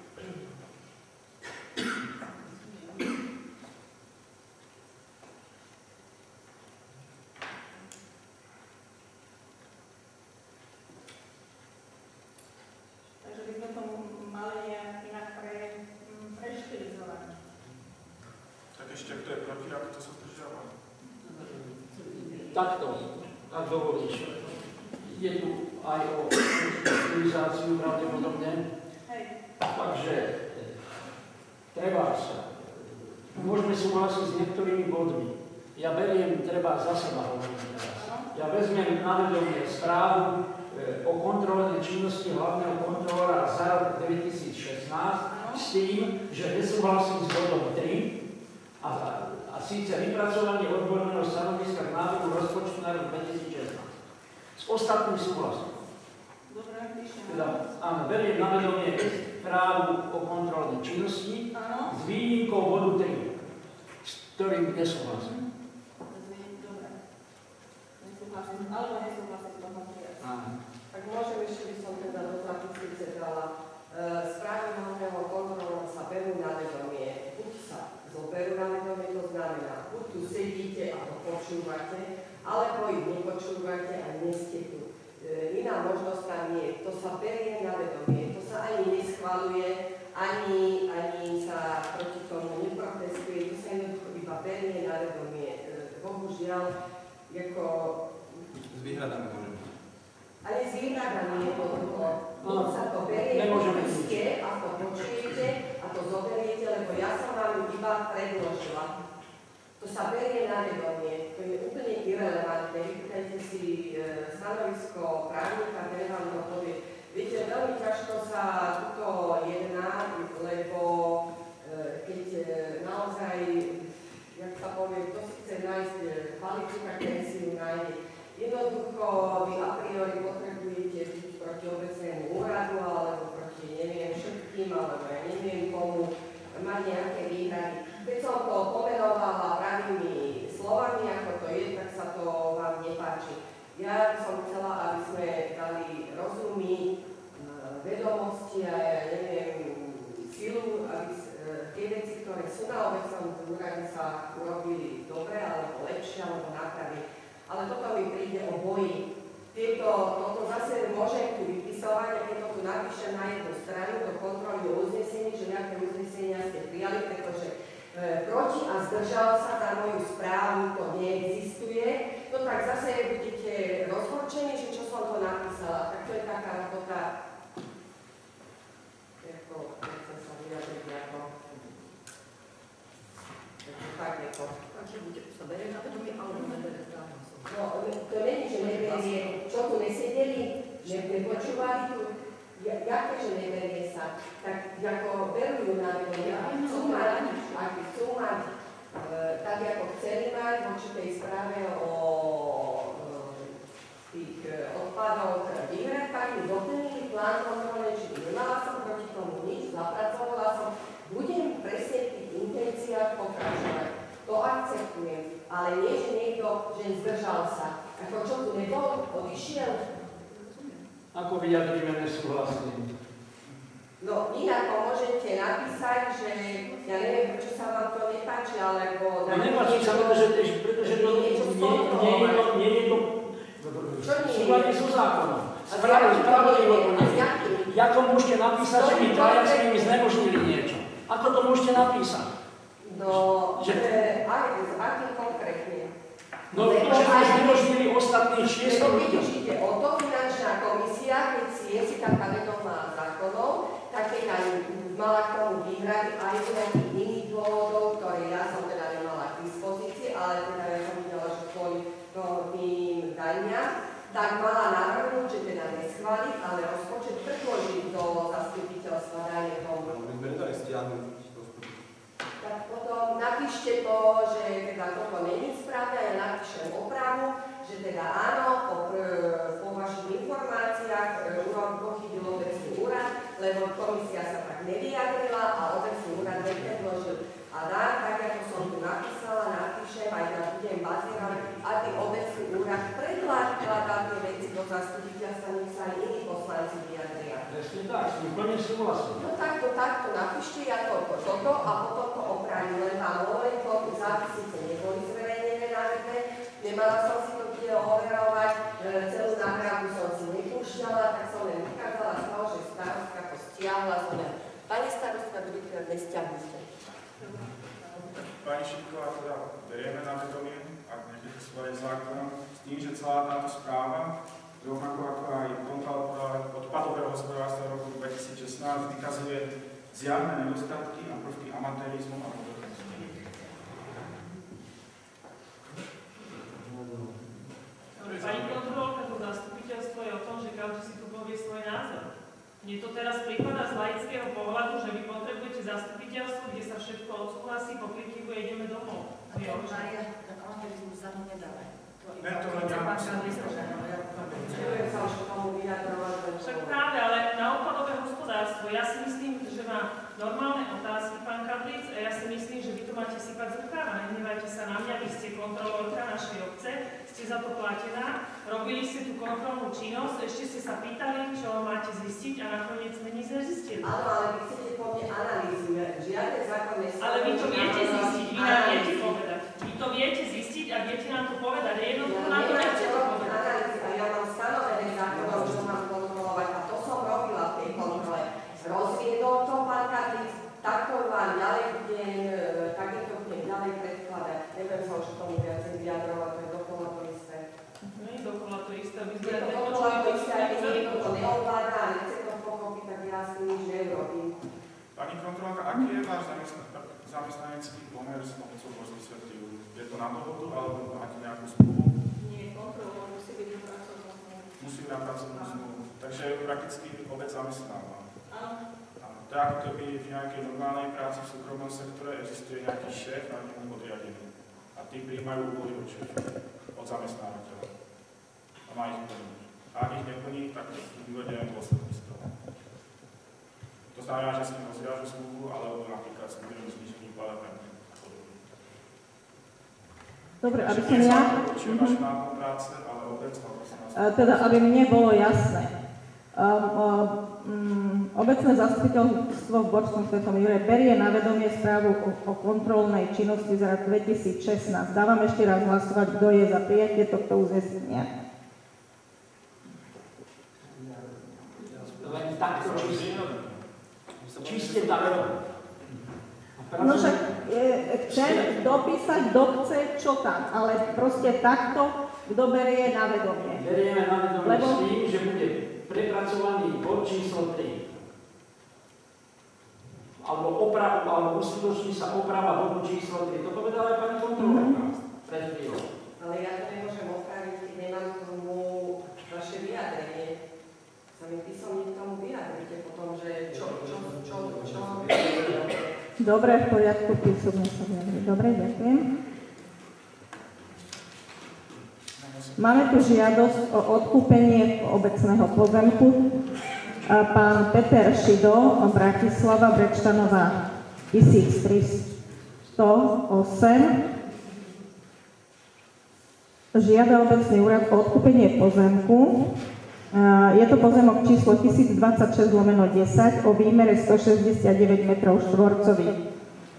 Takže by sme to mali nejak inak pre, preštilizovať. Tak ešte, kto je proti, ako to sa zdržiava? Takto, ak dovolíš. Je tu aj o utilizáciu pravdepodobne. Hej. Takže treba sa. Môžeme súhlasiť s niektorými bodmi. Ja beriem, treba za seba hovoriť teraz. Ja vezmem na vedomie správu e, o kontrolnej činnosti hlavného kontrolóra za rok dvetisícšestnásť s tým, že nesúhlasím s bodom tri a, a síce vypracovanie odborného stanoviska k návrhu rozpočtu na na rok dvetisícšestnásť. S ostatným súhlasom. Dobre, píšem. Teda, áno, beriem na vedomie správu o kontrolnej činnosti Áno. s výnimkou bodu tri, s ktorým nesúhlasím. Dobre. Nesúhlasím, alebo nesúhlasím s toho viac. Áno. Tak môžem ešte by som teda do zápisnice dala. E, správy hlavného kontrolora sa berú na vedomie. Buď sa zoberú na vedomie, to znamená, buď tu sedíte a to počúvate, alebo ich nepočúvate a nie ste tu. E, iná možnosť tam nie. To sa berie na vedomie, to sa ani neschvaľuje, ani, ani sa proti tomu neprotestuje, to sa jednoducho iba berie na vedomie. E, bohužiaľ, ako... S výhradami môžem. Ale s výhradami je to toho. No, sa to berie, nemôžeme ste a to počujete a to zoberiete, lebo ja som vám iba predložila. To sa berie na vedomie, to je úplne irelevantné. Vypýtajte si e, stanovisko právnika, ktoré vám to povie. Viete, veľmi ťažko sa tuto jedná, lebo e, keď e, naozaj, jak sa povie, kto si chce nájsť kvalitu, tak ten si ju nájde. Jednoducho, vy a priori potrebujete byť proti obecnému úradu, alebo proti neviem všetkým, alebo ja neviem komu, mať nejaké výhrady. Keď som to pomenovala pravými slovami, ako to je, tak sa to vám nepáči. Ja som chcela, aby sme dali rozumy, vedomosti a ja neviem, silu, aby tie veci, ktoré sú na obecnom úrade, sa urobili dobre, alebo lepšie, alebo napravili. Ale toto mi príde o boji. Tieto, toto zase môžem tu vypisovať, a keď to tu napíšem na jednu stranu do kontroly o uznesení, že nejaké uznesenia ste prijali, pretože e, proti a zdržal sa za moju správu, to neexistuje, no tak zase budete rozhorčení, že čo som to napísala. Tak to je taká robota, ako, nechcem sa vyjadriť, ako, tak neko. Takže bude sa berie na vedomie, alebo neberie správne. No, to nie je, že neberie, čo tu nesedeli, ne, nepočúvali tu, ja, jaké, že neberie sa, tak ako verujú na vedomie, a chcú mať, ak chcú mať, e, tak ako chceli mať voči tej správe o e, tých odpadov, teda výhrad, tak mi doplnili plán kontrolnej činnosti. Nemala som proti tomu nič, zapracovala som, budem presne v tých intenciách pokračovať. To akceptujem, ale nie, že niekto, že zdržal sa. Ako čo tu nebol, odišiel? Ako vyjadríme nesúhlasím? No, inak môžete napísať, že ja neviem, prečo sa vám to nepáči, alebo... No nepáči sa, pretože, pretože to nie, nie, nie, je to, nie je to v súlade so zákonom. Spravodlivo to nie je. Ako môžete napísať, že my traja s nimi znemožnili niečo? Ako to môžete napísať? No, že... E, aj, akým konkrétne? No, to, že sme znemožnili ostatných šiesť ľudí. Keď ide o to, finančná komisia, keď si je si taká vedomá zákonov, tak keď aj mala k tomu výhrady aj z nejakých iných dôvodov, ktoré ja som teda nemala k dispozícii, ale teda ja som videla, že kvôli tým daniam, tak mala navrhnúť, že teda neschváliť, ale rozpočet predložiť do zastupiteľstva dane tomu. My sme nedali stiahnuť. Tak potom napíšte to, že teda toto není správne, ja napíšem opravu, že teda áno, po, po vašich informáciách pochybil obecný úrad, lebo komisia sa tak nevyjadrila a obecný úrad nepredložil. A dá, tak ako som tu napísala, napíšem, aj tam budem bazírovať, aby obecný úrad predkladá tie veci do zastupiteľstva, nech sa aj iní poslanci vyjadria. Presne tak, s tým plne súhlasím. No takto, takto napíšte, ja to toto a potom to opravím, len vám hovorím, to zápisnice neboli zverejnené na webe, nemala som si to kde overovať, celú náhravu som si nepúšťala, tak som len vykázala z toho, že starostka to stiahla, som len, pani starostka, druhýkrát nesťahujte. Pani Šípková, teda berieme na vedomie, ak nechcete schváliť zákonom, s tým, že celá táto správa, rovnako ako aj kontrola odpadového hospodárstva roku dvetisícšestnásť, vykazuje zjavné nedostatky a prvky amatérizmu a modernosti. Pani kontrolórka, to zastupiteľstvo je o tom, že každý si tu povie svoj názor. Mne to teraz prípada z laického pohľadu, že vy potrebujete zastupiteľstvo, kde sa všetko odsúhlasí, poprikyvuje, ideme domov. A to Mária, tak amatérizmus za mňa nedáva. Ne, to len ja Nebudem sa už k tomu vyjadrovať. Však práve, ale na odpadové hospodárstvo, ja si myslím, že má normálne otázky, pán Kaplic, a ja si myslím, že vy to máte sypať z rukáva. Nehnevajte sa na mňa, vy ste kontrolórka našej obce, ste za to platená, robili ste tú kontrolnú činnosť, ešte ste sa pýtali, čo máte zistiť a nakoniec sme nič nezistili. Áno, ale vy chcete po mne analýzu, žiadne zákonné stavy. Ale vy to viete zistiť, vy nám viete povedať. Vy to viete zistiť a viete nám to povedať, ale jednoducho nám to nechcete povedať. Analýzy a ja mám stanovené zákonom, čo mám kontrolovať a to som robila v tej kontrole. Rozviedol to pán Kaplic, takto vám ďalej budem, takéto budem ďalej predkladať. Nebudem sa už k tomu viacej vyjadrovať, to je dokola to isté. Nie je dokola to isté, aby sme Je to dokola to isté, ak niekto to neovláda a nechce to pochopiť, tak ja s tým nič neurobím. Pani kontrolka, aký je váš zamestnanecký pomer s pomocou vysvetľujú? Je to na dohodu, alebo máte nejakú zmluvu? Nie, kontrola musí byť na pracovnú zmluvu. Musí byť na pracovnú zmluvu. Takže prakticky obec zamestnáva. Áno. To je ako keby v nejakej normálnej práci v súkromnom sektore existuje nejaký šéf a nemu podriadený. A tí prijímajú úlohy od šéfa, od zamestnávateľa. A má ich plniť. A ak ich neplní, tak vyvedie dôsledky z toho. To znamená, že s ním rozviažu zmluvu, alebo napríklad s ním znižení plateb. Dobre, aby som ja... Čiže vaša náplň práce, ale obec, alebo sa nás... Teda, aby mne bolo jasné. Um, um, obecné zastupiteľstvo v Borskom Svetom Jure berie na vedomie správu o, o kontrolnej činnosti za rok dvetisícšestnásť. Dávam ešte raz hlasovať, kto je za prijatie tohto uznesenia. Len takto čiste. Čiste takto. No však e, chcem dopísať, kto chce, čo tam, ale proste takto, kto berie na vedomie. Berieme na vedomie Lebo... s tým, že bude prepracovaný bod číslo tri. Alebo opravu, alebo uskutoční sa oprava bodu číslo tri. To povedala aj pani kontrolórka pred chvíľou. Ale ja to nemôžem opraviť, keď nemám k tomu vaše vyjadrenie. Sa mi písomne k tomu vyjadrite potom, že čo, čo, čo, čo, čo... Dobre, v poriadku, písomne sa vyjadri. Dobre, ďakujem. Máme tu žiadosť o odkúpenie obecného pozemku. Pán Peter Šido, Bratislava, Brečtanová, tisíctristoosem. Žiada obecný úrad o odkúpenie pozemku. Je to pozemok číslo tisícdvadsaťšesť lomeno desať o výmere stošesťdesiatdeväť metrov štvorcových.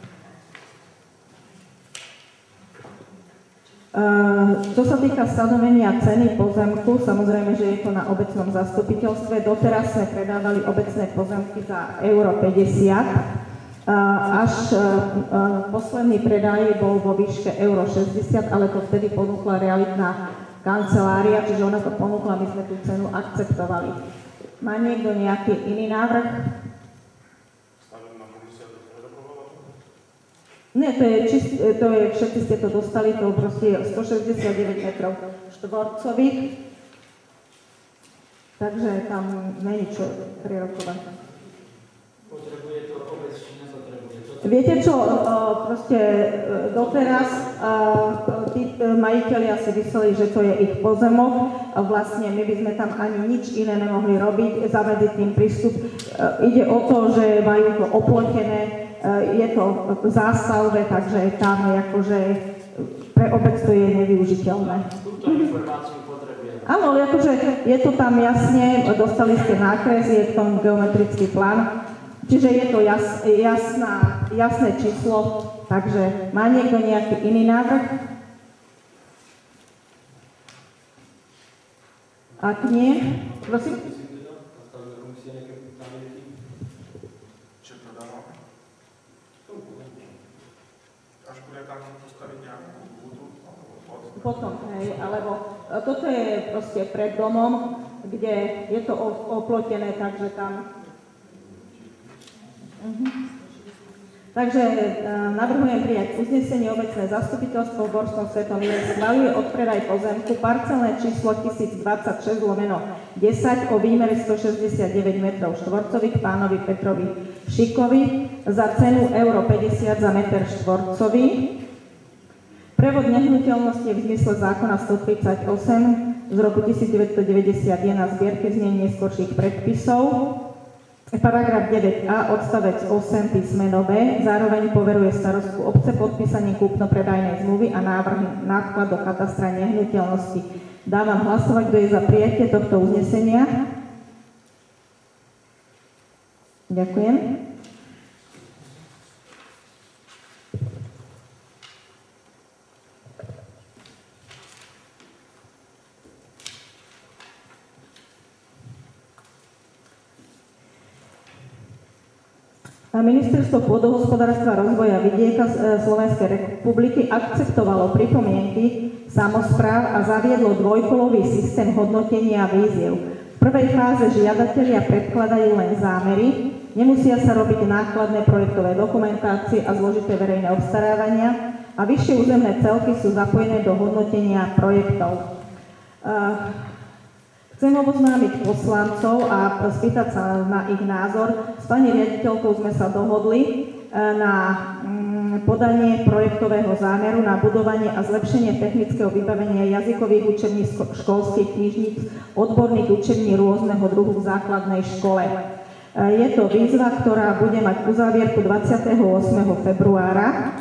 Čo sa týka stanovenia ceny pozemku, samozrejme, že je to na obecnom zastupiteľstve. Doteraz sme predávali obecné pozemky za euro päťdesiat, až posledný predaj bol vo výške euro šesťdesiat, ale to vtedy ponúkla realitná kancelária, čiže ona to ponúkla, my sme tú cenu akceptovali. Má niekto nejaký iný návrh? Nie, to je, čist, to je, všetci ste to dostali, to proste je stošesťdesiatdeväť metrov štvorcových, takže tam není čo prirokovať. Potrebuje to obec, či nepotrebuje to? Viete čo, proste doteraz tí majitelia si mysleli, že to je ich pozemok a vlastne my by sme tam ani nič iné nemohli robiť, zavedeť tým prístup. Ide o to, že majú to oplotené, je to v zástavbe, takže tam akože pre obec to je nevyužiteľné. Túto informáciu potrebujeme. Áno, akože je to tam jasne, dostali ste nákres, je v tom geometrický plán, čiže je to jas, jasná, jasné číslo, takže má niekto nejaký iný návrh? Ak nie, prosím. Potom, hej, alebo toto je proste pred domom, kde je to oplotené, takže tam... Uh-huh. Takže e, navrhujem prijať uznesenie obecné zastupiteľstvo v Borskom Svetom Jure schvaľuje odpredaj pozemku parcelné číslo tisícdvadsaťšesť lomeno desať o výmere stošesťdesiatdeväť metrov štvorcových pánovi Petrovi Šikovi za cenu euro päťdesiat za meter štvorcový. Prevod nehnuteľnosti je v zmysle zákona stotridsaťosem z roku devätnásťstodeväťdesiatjeden a zbierky znení neskorších predpisov. Paragraf deväť a odstavec osem písmeno B zároveň poveruje starostku obce podpísaním kúpno-predajnej zmluvy a návrh náklad do katastra nehnuteľnosti. Dávam hlasovať, kto je za prijatie tohto uznesenia. Ďakujem. Ministerstvo pôdohospodárstva a rozvoja vidieka Slovenskej republiky akceptovalo pripomienky samospráv a zaviedlo dvojkolový systém hodnotenia víziev. V prvej fáze žiadatelia predkladajú len zámery, nemusia sa robiť nákladné projektové dokumentácie a zložité verejné obstarávania a vyššie územné celky sú zapojené do hodnotenia projektov. Chcem oboznámiť poslancov a spýtať sa na ich názor. S pani riaditeľkou sme sa dohodli na podanie projektového zámeru na budovanie a zlepšenie technického vybavenia jazykových učební školských knižníc, odborných učební rôzneho druhu v základnej škole. Je to výzva, ktorá bude mať uzávierku dvadsiateho ôsmeho februára.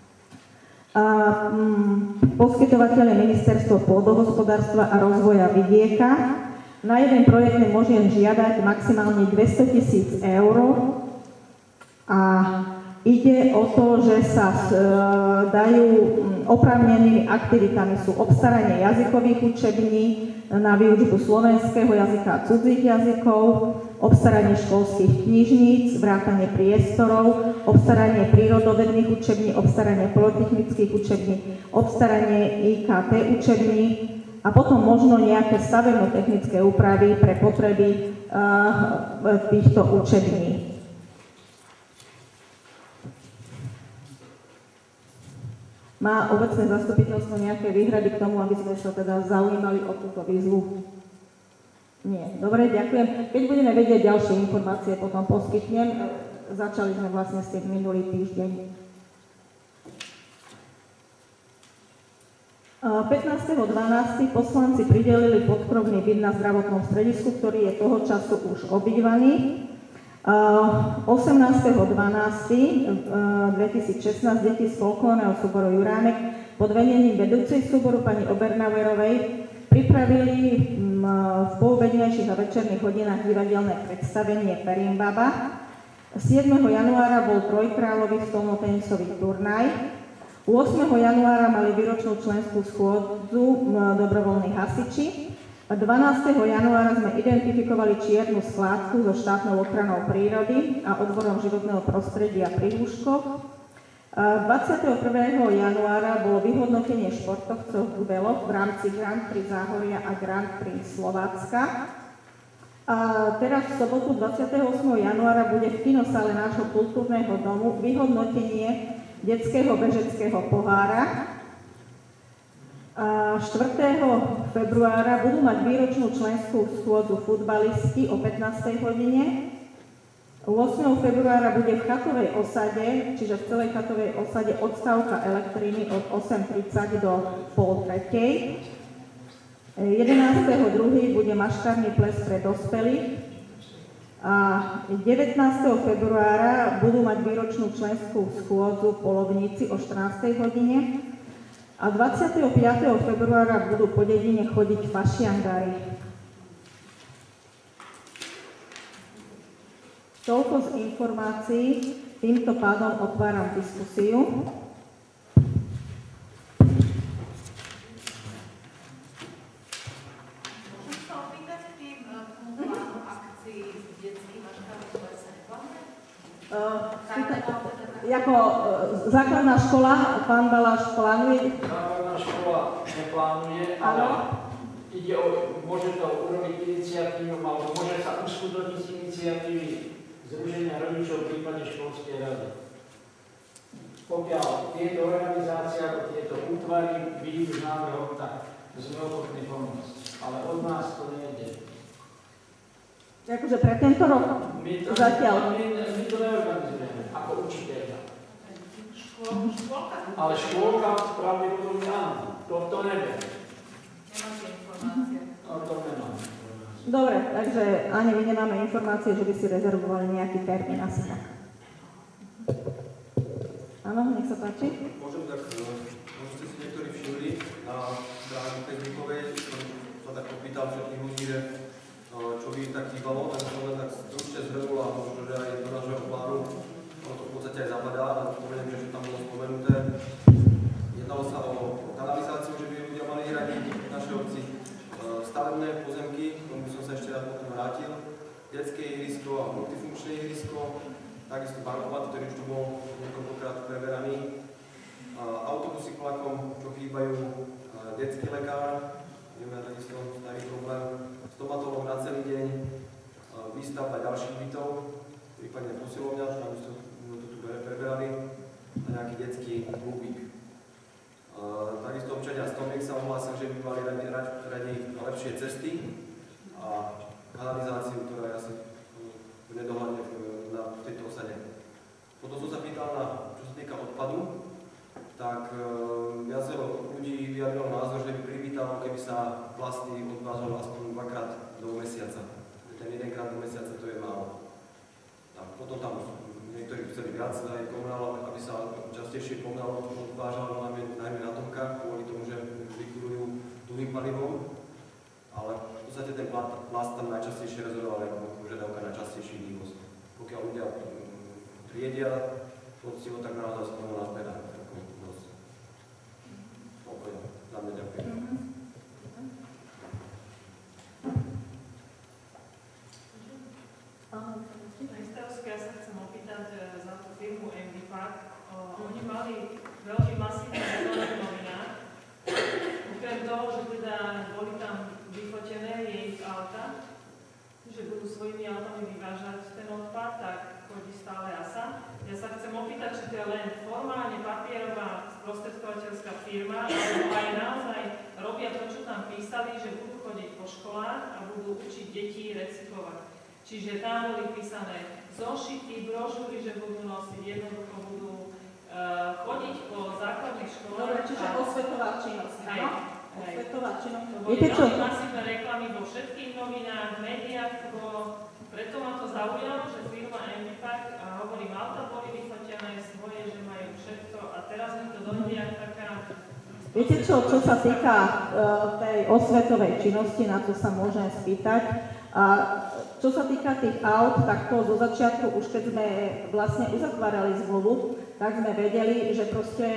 Poskytovateľ je Ministerstvo pôdohospodárstva a rozvoja vidieka. Na jeden projekt môžem žiadať maximálne dvestotisíc eur a ide o to, že sa dajú oprávnenými aktivitami sú obstaranie jazykových učební na výučbu slovenského jazyka a cudzích jazykov, obstaranie školských knižníc, vrátanie priestorov, obstaranie prírodovedných učební, obstaranie polotechnických učební, obstaranie í ká té učební a potom možno nejaké stavebno-technické úpravy pre potreby uh, týchto učební. Má obecné zastupiteľstvo nejaké výhrady k tomu, aby sme sa teda zaujímali o túto výzvu? Nie. Dobre, ďakujem. Keď budeme vedieť ďalšie informácie, potom poskytnem. Začali sme vlastne s tým minulý týždeň. pätnásteho dvanásteho poslanci pridelili podkrovný byt na zdravotnom stredisku, ktorý je toho času už obývaný. osemnásteho dvanásteho dvetisícšestnásť deti z folklórneho súboru Juránek pod vedením vedúcej súboru pani Obernauerovej pripravili v poobednejších a večerných hodinách divadelné predstavenie Perimbaba. siedmeho januára bol trojkráľový stolnotenisový turnaj. ôsmeho januára mali výročnú členskú schôdzu dobrovoľní hasiči. dvanásteho januára sme identifikovali čiernu skládku so štátnou ochranou prírody a odborom životného prostredia pri Húškoch. dvadsiateho prvého januára bolo vyhodnotenie športovcov v Beloch v rámci Grand Prix Záhoria a Grand Prix Slovácka. A teraz v sobotu dvadsiateho ôsmeho januára bude v kinosále nášho kultúrneho domu vyhodnotenie detského bežeckého pohára. A štvrtého februára budú mať výročnú členskú schôdzu futbalisti o pätnástej hodine. ôsmeho februára bude v chatovej osade, čiže v celej chatovej osade odstávka elektriny od osem tridsať do pol tretej. jedenásteho druhého bude maškarný ples pre dospelých. A devätnásteho februára budú mať výročnú členskú schôdzu v Polovníci o štrnástej hodine. A dvadsiateho piateho februára budú po dedine chodiť fašiangári. Toľko z informácií, týmto pádom otváram diskusiu. Môžem sa opýtať k tým plánu akcií detských maškarných plesov neplánuje? Ako základná škola, pán Baláš plánuje? Základná škola neplánuje, ale ide o, môže to urobiť iniciatívu, alebo môže sa uskutočniť iniciatívy Združenia rodičov v prípade školskej rady. Pokiaľ tieto organizácie alebo tieto útvary vidí s návrhom, tak sme ochotní pomôcť. Ale od nás to nejde. Akože pre tento rok? My to, zatiaľ. My, my to neorganizujeme ako učiteľa. Škôlka? Ale škôlka pravdepodobne áno. To, to neviem. Nemáte informácie Dobre, takže ani my nemáme informácie, že by si rezervovali nejaký termín asi tak. Áno, nech sa páči. Môžem tak, možno ste si niektorí všimli na stránke Facebookovej, som sa tak popýtal všetkých ľudí, že čo by tak chýbalo, tak som len tak stručne zhrnul a možno, že aj do nášho plánu ono to v podstate aj zapadá, ale spomeniem, že tam bolo spomenuté. Jednalo sa o kanalizáciu, že by ľudia mali radi v našej obci, stavebné pozemky, k tomu by som sa ešte rád potom vrátil, detské ihrisko a multifunkčné ihrisko, takisto bankomat, ktorý už tu bol niekoľkokrát preberaný, autobusy vlakom, čo chýbajú, detský lekár, vieme takisto starý problém, stomatológ na celý deň, výstavba ďalších bytov, prípadne posilovňa, tam by sme to tu preberali, a nejaký detský klubík. Takisto občania z Tomiek sa ohlásil, že by mali radi, radi lepšie cesty a kanalizáciu, ktorá je asi nedohľadne na tejto osade. Potom som sa pýtal na, čo sa týka odpadu, tak e, viacero ľudí vyjadrilo názor, že by privítalo, keby sa plasty odvážalo aspoň dvakrát do mesiaca. Ten jedenkrát do mesiaca to je málo. Tak, potom tam niektorí chceli viac, aj komunál, aby sa častejšie komunál odvážalo najmä, najmä na tomkách, kvôli tomu, že vykurujú tuhým palivom. Ale v podstate ten plast tam najčastejšie rezonoval ako požiadavka na častejší vývoz. Pokiaľ ľudia priedia poctivo, tak naozaj sa tomu nazberá. Spokojne. Za mňa ďakujem. Ja sa chcem opýtať za tú firmu em dé Park. Oni mali veľmi masívne reklamné v novinách. Okrem toho, že teda boli tam vyfotené jej auta, že budú svojimi autami vyvážať ten odpad, tak chodí stále á es á. Ja sa chcem opýtať, či to je len formálne papierová sprostredkovateľská firma, alebo aj naozaj robia to, čo tam písali, že budú chodiť po školách a budú učiť deti recyklovať. Čiže tam boli písané zošity, brožúry, že budú nosiť, jednoducho budú uh, chodiť po základných školách. Dobre, čiže osvetová činnosť, áno? Osvetová činnosť. To boli veľmi masívne reklamy vo všetkých novinách, médiách, to bolo, preto ma to zaujalo, že firma em dé Park, a hovorím, auta boli vyfotené svoje, že majú všetko a teraz mi to dojde ako taká... Viete čo, čo sa týka uh, tej osvetovej činnosti, na to sa môžem spýtať. A čo sa týka tých aut, tak to zo začiatku, už keď sme vlastne uzatvárali zmluvu, tak sme vedeli, že proste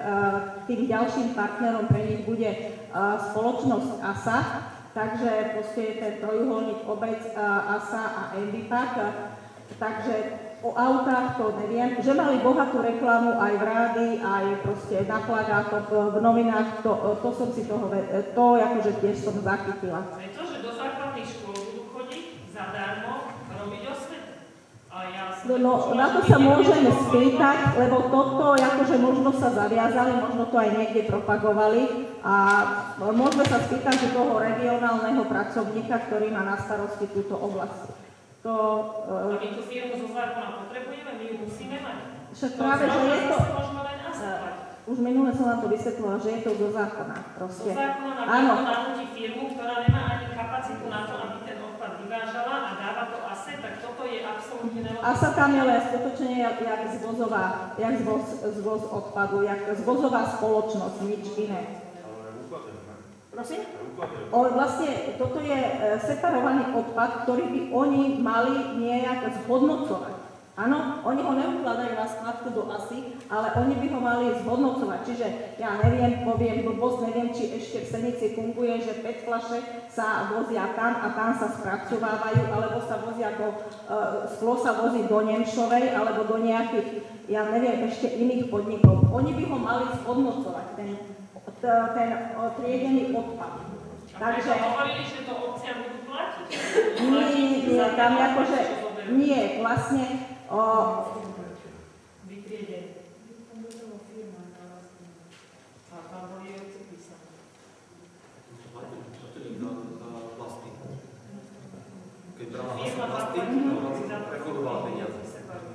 uh, tým ďalším partnerom pre nich bude uh, spoločnosť á es á, takže proste je ten trojuholník obec uh, á es á a em dé Park, uh, takže o autách to neviem, že mali bohatú reklamu aj v rádii, aj proste na plagátoch, v novinách, to, to som si toho, to akože tiež som zachytila. Je to, že do základných škôl budú chodiť zadarmo robiť osvetu. Ja no, no na to sa môžeme spýtať, lebo toto akože možno sa zaviazali, možno to aj niekde propagovali a môžeme sa spýtať že toho regionálneho pracovníka, ktorý má na starosti túto oblasť. To, uh, a my tú firmu zo zákona potrebujeme, my ju musíme mať. Však práve, že je to... Uh, už minule som vám to vysvetlila, že je to zo zákona. Proste. Zo zákona na nanúti firmu, ktorá nemá ani kapacitu na to, aby ten odpad vyvážala a dáva to á es é, tak toto je absolútne nelogické. á es á tam je len skutočne jak, jak zvozová, jak zvoz, zvoz odpadu, jak zvozová spoločnosť, nič iné. Prosím? O, vlastne toto je e, separovaný odpad, ktorý by oni mali nejak zhodnocovať. Áno, oni ho neukladajú na skladku do á es í, ale oni by ho mali zhodnocovať. Čiže ja neviem, poviem blbosť, neviem, či ešte v Senici funguje, že päť fľaše sa vozia tam a tam sa spracovávajú, alebo sa vozia do, e, sklo sa vozí do Nemšovej, alebo do nejakých, ja neviem, ešte iných podnikov. Oni by ho mali zhodnocovať, ten ten triedený odpad. Takže hovorili, že to obciam budú platiť? Nie, nie, tam akože, nie, vlastne o... Vytriedenie. A tam boli obci písané. Za plasty. Keď brala Firma plasty, prechodovala peniaze.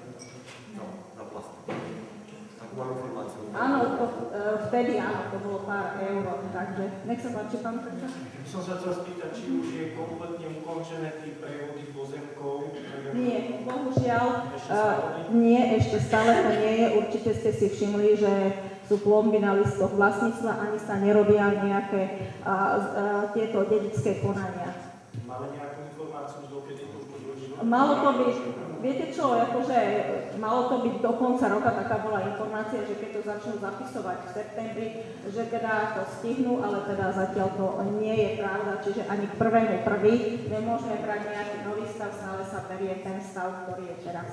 No, za plasty. Takú mám informáciu. Áno, to, vtedy áno, to bolo tak. pár eur. Takže nech sa páči, pán predseda. Som sa chcel spýtať, či už je kompletne ukončené tí prevody pozemkov. Nie, bohužiaľ, uh, nie, ešte stále to nie je. Určite ste si všimli, že sú plomby na listoch vlastníctva, ani sa nerobia nejaké uh, uh, tieto dedičské konania. Máme nejakú informáciu, dokedy to už podložilo? Malo to byť, viete čo, akože malo to byť do konca roka, taká bola informácia, že keď to začnú zapisovať v septembri, že teda to stihnú, ale teda zatiaľ to nie je pravda, čiže ani k prvému prvý nemôžeme brať nejaký nový stav, stále sa berie ten stav, ktorý je teraz.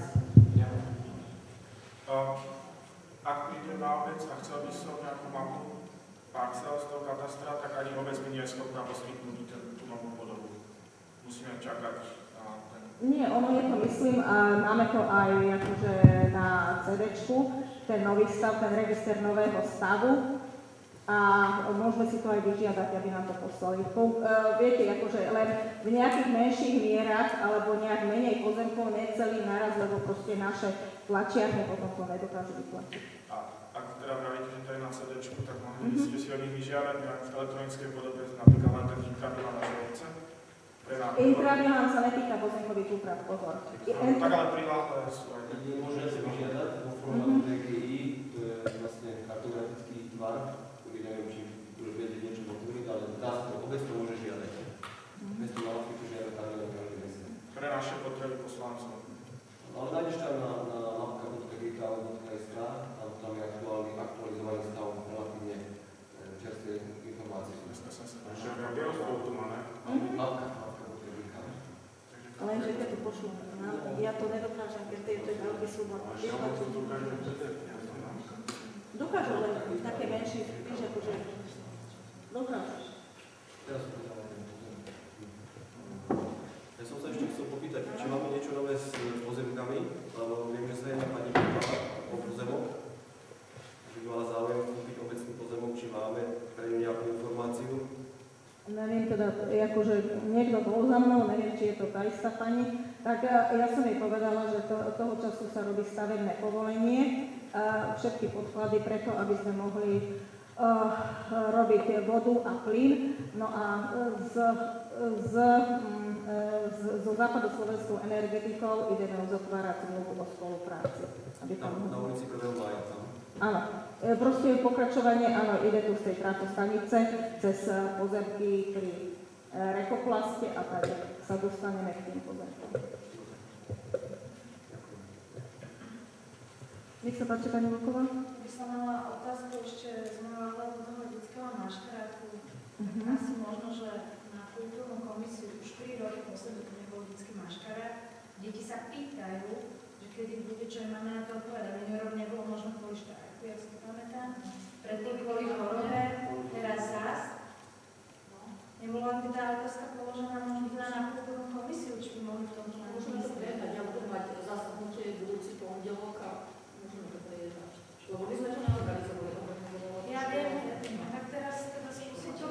Uh, ak príde na obec a chcel by som nejakú mapu parcel z toho katastra, tak ani obec mi nie je schopná poskytnúť tú novú podobu. Musíme čakať na ten... Nie, ono je to, myslím, a máme to aj akože na cé déčku, ten nový stav, ten register nového stavu a môžeme si to aj vyžiadať, aby nám to poslali. Po, uh, viete, akože len v nejakých menších mierach alebo nejak menej pozemkov, nie celý naraz, lebo proste naše tlačiarne potom to nedokážu vytlačiť. A ak teda pravíte, že to je na cé déčku, tak mohli by ste si od nich vyžiadať nejak v elektronickej podobe, napríklad len ten intrabilán na želce? Intrabilán sa netýka pozemkových úprav, pozor. No, tak ale priláhle sú aj tak. Môžeme si vyžiadať vo formátu dé gé í, to je vlastne kartografický tvar, ktorý neviem, či už viete niečo potvrdiť, ale dá sa to, obec to môže žiadať. Bez toho mala to žiadať tam jeden každý mesiac. Pre naše potreby poslancov. Ale nájdeš tam na, na mapka bodka gé ká bodka es ká, tam, tam je aktuálny, aktualizovaný stav relatívne čerstvé informácie. Dneska som sa naše bielostou tu má, ne? Mapka. Lenže keď to pošlo, ja to nedokážem, keď to je to veľký súbor. Dokážu, len také menšie, víš, akože dokážeš. Ja som sa ešte chcel popýtať, či máme niečo nové s pozemkami, lebo viem, že sa jedna pani pýtala o pozemok, že by mala záujem kúpiť obecný pozemok, či máme pre ňu nejakú informáciu. Neviem teda, akože niekto bol za mnou, neviem, či je to tá istá pani, tak ja som jej povedala, že to, toho času sa robí stavebné povolenie, a všetky podklady preto, aby sme mohli uh, robiť vodu a plyn. No a z, z, z, zo západoslovenskou energetikou ideme uzatvárať zmluvu o spolupráci. Aby tam... Na, na ulici prvého mája tam. Áno, proste pokračovanie, áno, ide tu z tej trafostanice cez pozemky pri Rekoplaste a tak sa dostaneme k tým pozemkom. Nech sa páči, pani Vlková. By som mala otázku ešte z môjho hľadu toho detského maškarátu. Uh-huh. Asi možno, že na kultúrnu komisiu už tri roky posledne tu nebol detský maškarát. Deti sa pýtajú, že kedy bude, čo máme na to odpovedať. Minulý rok nebolo možno kvôli štrajku, ja si to pamätám. Predtým kvôli chorobe, teraz zás. Nebola by tá otázka položená možno teda na kultúrnu komisiu, či by mohli v tomto mať. Môžeme to prejednať, ja budem mať zasadnutie budúci pondelok a môžeme to prejednať. Lebo my sme to neorganizovali. Ja viem, tak teraz teda skúsiť.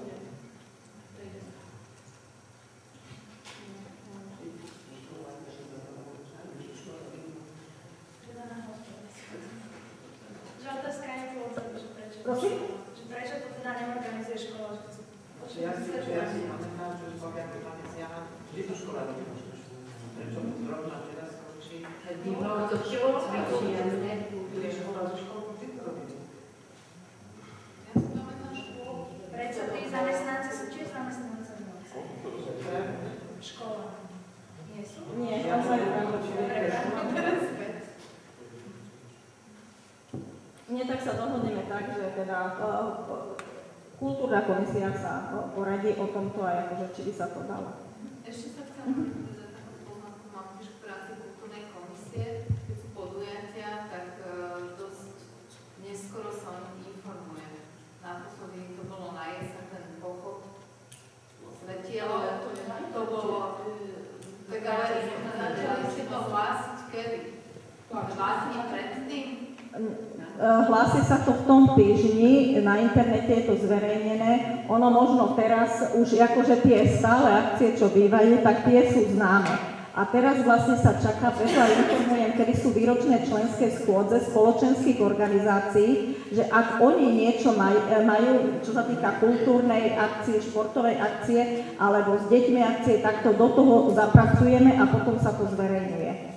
Že otázka je tu odzadu, že prečo. Prosím? Že prečo to teda neorganizuje škola, že chcú. Ja si, ja si pamätám, že Slovia Matiziana vždy tú škola robila. Prečo zrovna teraz končí? No, to čo cvičí, ja Tie škola zo školou vždy to robili. Ja si pamätám školu. Prečo tí zamestnanci sú tiež zamestnanci v noci? Škola. Nie sú? Nie, tam sa Nie, tak sa dohodneme tak, že teda uh, kultúrna komisia sa uh, poradí o tomto aj akože, či by sa to dalo. Ešte sa chcem mm-hmm. za takú poznámku mám tiež v práci kultúrnej komisie, keď sú podujatia, tak uh, dosť neskoro sa o nich informuje. Naposledy to bolo na jeseň ten pochod Svetiel, to bolo, tak ale začali si to hlásiť kedy? Dva dní predtým? Hlási sa to v tom týždni, na internete je to zverejnené. Ono možno teraz už akože tie stále akcie, čo bývajú, tak tie sú známe. A teraz vlastne sa čaká, preto aj informujem kedy sú výročné členské schôdze spoločenských organizácií, že ak oni niečo maj, majú, čo sa týka kultúrnej akcie, športovej akcie alebo s deťmi akcie, tak to do toho zapracujeme a potom sa to zverejňuje.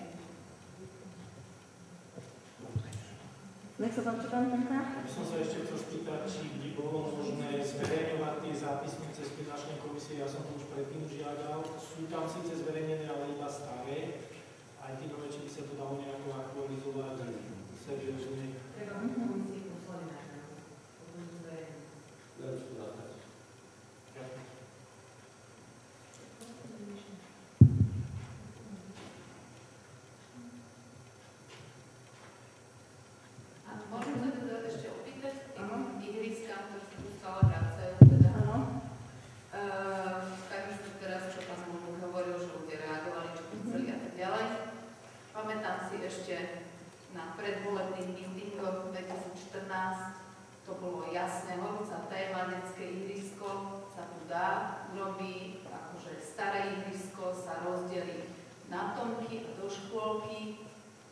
Nech sa páči, pán Tenka. Ja som sa ešte chcel spýtať, či by bolo možné zverejňovať tie zápisnice z finančnej komisie. Ja som to už predtým žiadal. Sú tam síce zverejnené, ale iba staré. Aj tí nové, či by sa to dalo nejako aktualizovať seriózne. Treba v komisii poslali na nás. Môžem sa teda ešte opýtať k tým ihriskám, ktoré sa tu stále vracajú. Teda. Áno. Uh, tak už teraz, čo pán Zmluvník hovoril, že ľudia reagovali, čo chceli a tak ďalej. Pamätám si ešte na predvolebných mítingoch dvetisícštrnásť, to bolo jasné, horúca téma, detské ihrisko sa tu dá, urobí, akože staré ihrisko sa rozdelí na tomky a do škôlky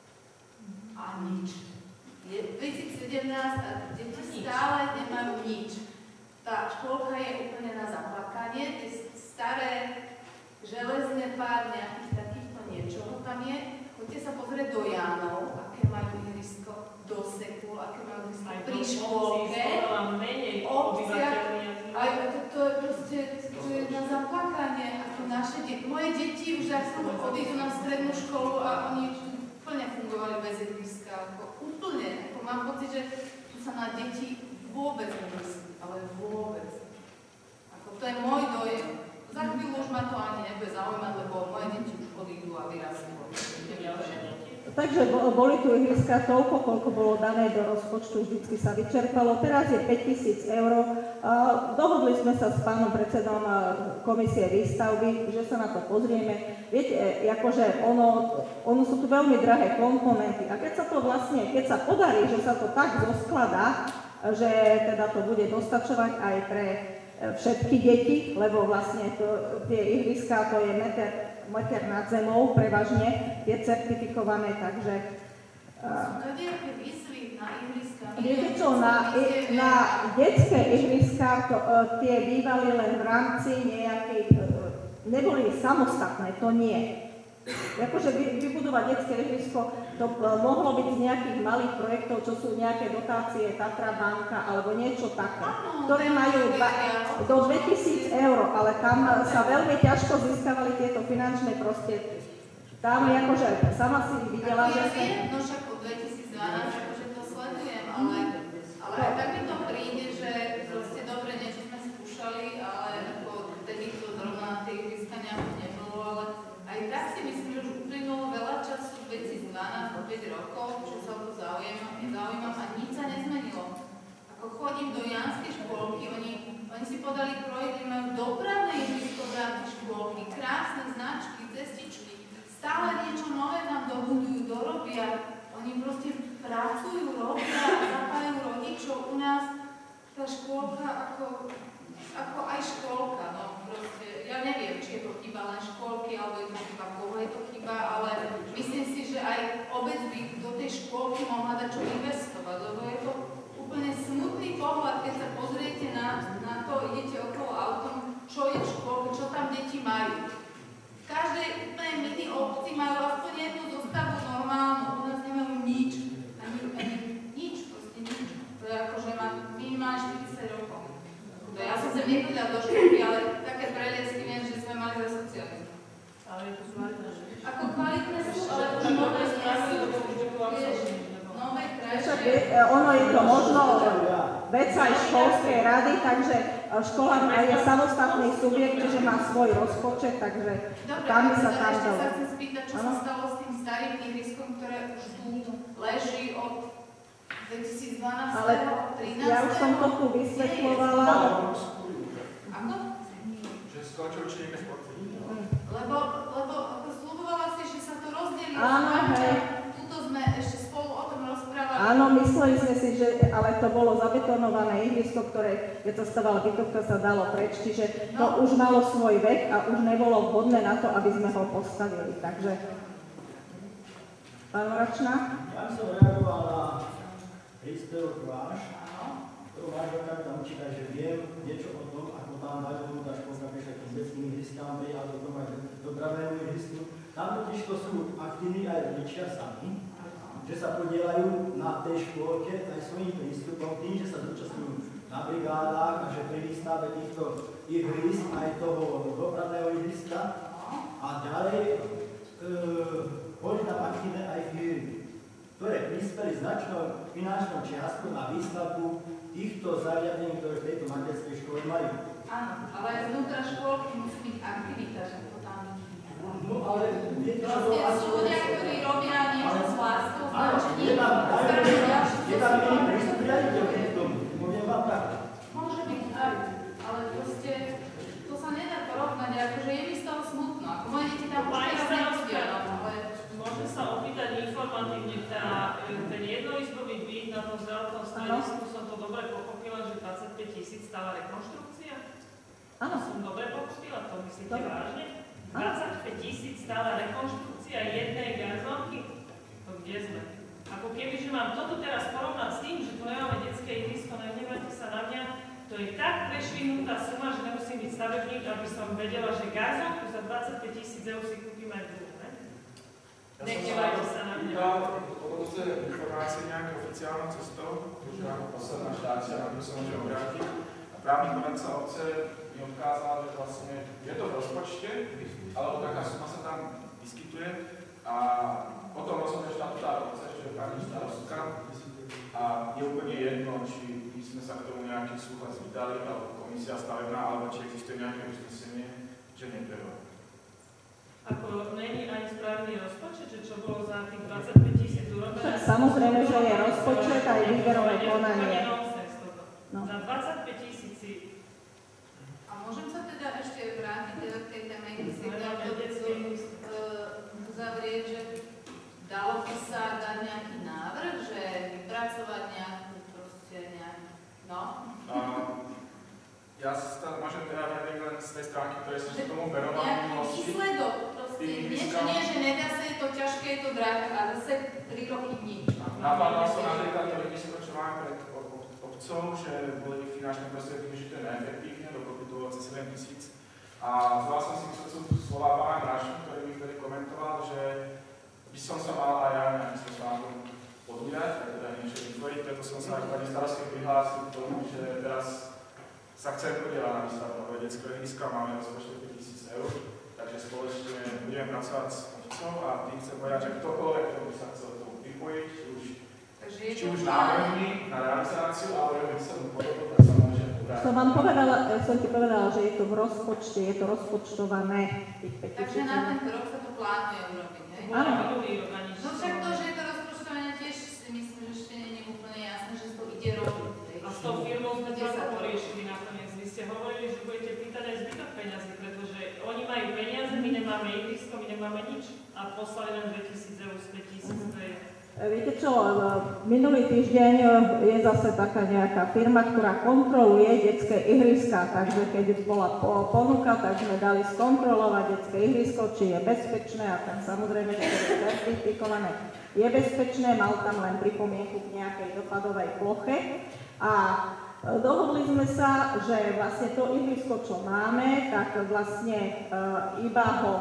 a nič. Je dvetisícsedemnásť a deti stále nemajú nič. Tá škôlka je úplne na zaplakanie, tie staré železné pár nejakých takýchto niečoho tam je. Choďte sa pozrieť do Jánov, aké majú ihrisko, do Sekul, aké majú ihrisko pri škôlke. Obciach, aj to, to je proste, to je na zaplakanie. Ako naše deti, moje deti už ak som odídu na strednú školu a oni úplne fungovali bez ihriska. Ako úplne. Ako mám pocit, že tu sa na deti vôbec nemyslí, ale vôbec. Ako to je môj dojem. Za chvíľu už ma to ani nebude zaujímať, lebo moje deti už odídu a vyrastú. Takže boli tu ihriska toľko, koľko bolo dané do rozpočtu, vždycky sa vyčerpalo. Teraz je päťtisíc eur. Dohodli sme sa s pánom predsedom komisie výstavby, že sa na to pozrieme. Viete, akože ono, ono sú tu veľmi drahé komponenty. A keď sa to vlastne, keď sa podarí, že sa to tak zoskladá, že teda to bude dostačovať aj pre všetky deti, lebo vlastne to, tie ihriská to je meter, meter nad zemou, prevažne tie certifikované, takže... Sú to nejaké výzvy na ihriska? Viete čo, na, na detské ihriská to, tie bývali len v rámci nejakej, neboli samostatné, to nie. Akože vybudovať detské ihrisko, to mohlo byť z nejakých malých projektov, čo sú nejaké dotácie Tatra banka alebo niečo také, ktoré majú do dvetisíc eur, ale tam sa veľmi ťažko získavali tieto finančné prostriedky. Tam akože sama si videla, že sa... Ja viem, no však od dvetisícdvanásť, akože to sledujem, ale, ale aj tak mi to príde, že proste dobre, niečo sme skúšali, ale ako vtedy to zrovna na tie ihriska nejako nebolo, ale aj tak si myslím, že už uplynulo veľa času, dvetisícdvanásť, päť rokov, čo sa to zaujímam, nezaujímam a nič sa nezmenilo. Ako chodím do Janskej škôlky, oni, oni si podali projekt, majú dopravné ihrisko v rámci škôlky, krásne značky, cestičky, stále niečo nové tam dobudujú, dorobia, oni proste pracujú, robia, zapájajú rodičov. U nás tá škôlka ako, ako aj škôlka, no proste, ja neviem, či je to chyba len škôlky, alebo je to chyba, koho je to chyba, ale myslím si, že aj obec by do tej škôlky mohla dať čo investovať, lebo je to úplne smutný pohľad, keď sa pozriete na, na to, idete okolo autom, čo je v škôlke, čo tam deti majú. V každej úplne mini obci majú aspoň jednu zostavu normálnu, u nás nemajú nič, ani, ani nič, proste nič. To je ako, že má minimálne štyridsať rokov. To ja som sa nechodila do školy, ale také preliesky viem, že sme mali za socializmu. Ale je to kvalitné. Ako kvalitné sú, ale už nové nie sú. Nové, krajšie. Ono je to možno vec aj školskej rady, takže škola je samostatný subjekt, že má svoj rozpočet, takže dobre, tam sa tam ešte dalo. sa chcem spýtať, čo sa stalo s tým starým ihriskom, ktoré už tu leží od dvetisícdvanásť, Ale trinásť. ja už som to tu vysvetľovala. Ako? Že skončil či niekde sporty. Lebo, lebo ako sľubovala si, že sa to rozdelí. Áno, hej. Tuto sme ešte spolu o tom rozprávali. Áno, mysleli sme si, že ale to bolo zabetonované ihrisko, ktoré, keď sa stavala bytovka, sa dalo preč, čiže to No. už malo svoj vek a už nebolo vhodné na to, aby sme ho postavili, takže... Pán Oračná? Ja som reagoval na príspevok váš, ktorú manželka mi tam učíta, že viem niečo o tom, ako tam dajú tá školka prišla k detským ihriskám, ale o tom aj dopravému ihrisku. Tam totiž to sú aktívni aj rodičia sami, že sa podielajú na tej škôlke aj svojím prístupom, tým, že sa zúčastňujú na brigádách a že pri výstave týchto ihrisk aj toho dopravného ihriska. A ďalej e, boli tam aktívne aj firmy, ktoré prispeli značnou finančnou čiastkou na výstavbu týchto zariadení, ktoré v tejto materskej škole majú. Áno, ale aj vnútra škôlky musí byť aktivita, že to tam no, ale viete, čo to vlastne sú ľudia, ktorí robia niečo s láskou, značení, je tam je tam iný prístup riaditeľ k tomu, môžem vám tak. Môže byť aj, ale proste to sa nedá porovnať, akože je mi z toho smutno, ako moje deti tam už teraz nechodia, ale... Môžem sa opýtať informatívne, tá, ten jednoizbový byt na tom zdravotnom stredisku, som to dobre pochopila, že dvadsaťpäť tisíc stála rekonštrukcia? Áno. Som dobre pochopila, to myslíte Dobre. vážne? dvadsaťpäť tisíc stála rekonštrukcia jednej garzónky? To kde sme? Ako keby, že mám toto teraz porovnať s tým, že tu nemáme detské ihrisko, nehnevajte sa na mňa, to je tak prešvihnutá suma, že nemusím byť stavebník, aby som vedela, že garzónku za dvadsaťpäť tisíc eur si kúpime aj druhú, ne? Nehnevajte sa na mňa. Potom ste informácie nejaké oficiálnou cestou, že ako posledná štácia, na ktorú sa môže obrátiť. A právny poradca obce mi odkázal, že vlastne je to v rozpočte, alebo taká suma sa tam vyskytuje a potom rozhodne štatutár obce, že je pani starostka a je úplne jedno, či by sme sa k tomu nejaký súhlas vydali, alebo komisia stavebná, alebo či existuje nejaké uznesenie, že netreba. Ako není ani správny rozpočet, že čo bolo za tých dvadsaťpäť tisíc urobené? Samozrejme, že je rozpočet aj výberové konanie. No. Za dvadsaťpäť tisíc. A môžem sa teda ešte vrátiť k tej téme, keď si to uzavrieť, že dalo by sa dať nejaký návrh, že vypracovať nejakú proste nejakú, no? Ja sa môžem teda vyjadriť len z tej stránky, ktoré som sa tomu veroval v minulosti. Výsledok, proste niečo nie, že nedá sa, je to ťažké, je to drahé a zase tri roky nič. Napádal som napríklad to vysoké, čo máme pred obcov, že boli finančné prostriedky využité neefektívne, dokopy to bolo cez sedem tisíc. A zval som si k srdcu slova pána Grašu, ktorý mi vtedy komentoval, že by som sa mal aj ja nejakým spôsobom podujať, a teda niečo vytvoriť, preto som sa ako pani starostke prihlásil k tomu, že teraz sa chcem podieľať na výstavbu vedeckého ihriska, máme rozpočet päť tisíc eur, takže spoločne budeme pracovať s obcov a tým chcem povedať, že ktokoľvek, kto by sa chcel tomu pripojiť, či už, či už návrhmi na realizáciu, alebo by sa mu podobno, tak sa môže podať. Som vám povedala, som ti povedala, že je to v rozpočte, je to rozpočtované. Takže na tento rok sa to plánuje urobiť, hej? Áno. No však to, že je to rozpočtované, tiež si myslím, že ešte nie je úplne jasné, že to ide robiť. A s tou firmou sme to ako poriešili nakoniec. Vy ste hovorili, že budete pýtať aj zbytok peniazy, pretože oni majú peniaze, my nemáme ihrisko, my nemáme nič a poslali len dvetisíc eur z päť tisíc, to je... Viete čo, minulý týždeň je zase taká nejaká firma, ktorá kontroluje detské ihriska, takže keď bola ponuka, tak sme dali skontrolovať detské ihrisko, či je bezpečné a tam samozrejme, že to je certifikované, je bezpečné, mal tam len pripomienku k nejakej dopadovej ploche a dohodli sme sa, že vlastne to ihrisko, čo máme, tak vlastne iba ho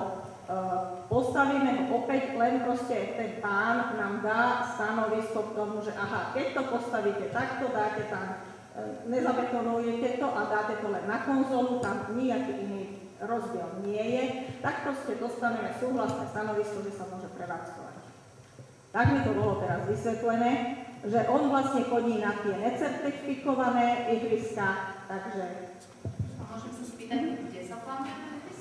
postavíme ho opäť, len proste ten pán nám dá stanovisko k tomu, že aha, keď to postavíte takto, dáte tam, nezabetonujete to a dáte to len na konzolu, tam nejaký iný rozdiel nie je, tak proste dostaneme súhlasné stanovisko, že sa môže prevádzkovať. Tak mi to bolo teraz vysvetlené, že on vlastne chodí na tie necertifikované ihriska, takže... A môžem sa spýtať, kde sa plánuje?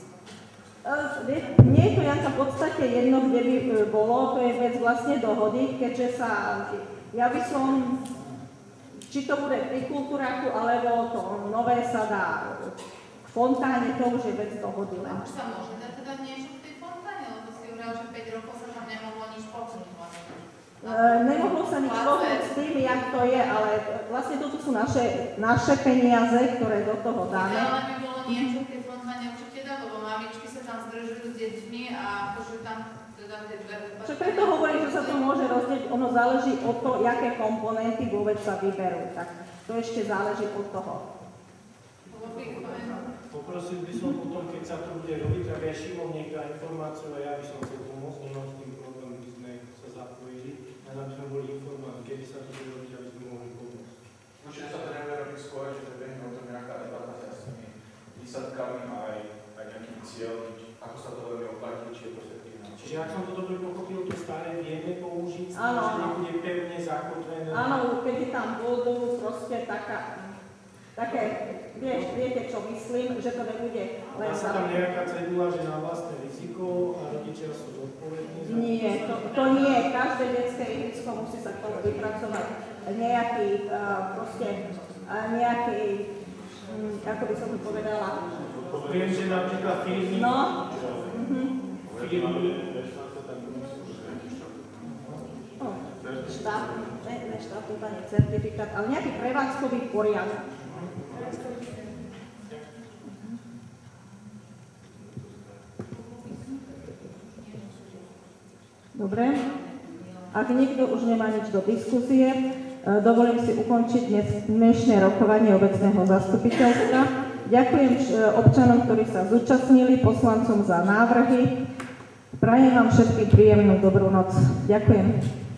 Nie je to Janka v podstate jedno, kde by bolo, to je vec vlastne dohody, keďže sa, ja by som, či to bude pri kultúraku, alebo to nové sa dá k fontáne, to už je vec dohody len. A už sa môže dať teda niečo k tej fontáne, lebo si hovoril, že päť rokov sa tam nemohlo nič pohnúť. Nemohlo sa nič pohnúť s tým, jak to je, ale vlastne toto sú naše, naše peniaze, ktoré do toho dáme. Ale by bolo niečo k tej fontáne určite dať, lebo mamičky sa tam zdržujú s deťmi a akože tam teda tie dve... Čo preto hovorím, že sa to môže rozdieť, ono záleží od toho, aké komponenty vôbec sa vyberú. Tak to ešte záleží od toho. Poprosil by som potom, keď sa to bude robiť, aby aj Šimon niekto informáciu a ja by som chcel pomôcť, nemám s tým problém, by sme sa zapojili, len aby sme boli informovaní, kedy sa to bude robiť, aby sme mohli pomôcť. Určite sa to nebude robiť skôr, že to je o tom nejaká debata s tými výsadkami a aj, aj nejakými cieľmi, ako sa to veľmi oplatí, či je to efektívne. Čiže ak som to dobre pochopil, to staré vieme použiť, Áno, že nebude pevne zakotvené. Áno, keď je tam vodu, proste taká, také, vieš, viete čo myslím, že to nebude len Dá sa tam nejaká cedula, že na vlastné riziko a rodičia sú zodpovední za... Nie, to, to nie. Každé detské ihrisko musí sa k tomu vypracovať nejaký, uh, proste, uh, nejaký, um, ako by som to povedala. Viem, že napríklad firmy... No. Uh-huh. Firmy... Oh, štát, ne, ne štátny certifikát, ale nejaký prevádzkový poriadok. Dobre. Ak nikto už nemá nič do diskusie, dovolím si ukončiť dnes, dnešné rokovanie obecného zastupiteľstva. Ďakujem občanom, ktorí sa zúčastnili, poslancom za návrhy. Prajem vám všetkým príjemnú dobrú noc. Ďakujem.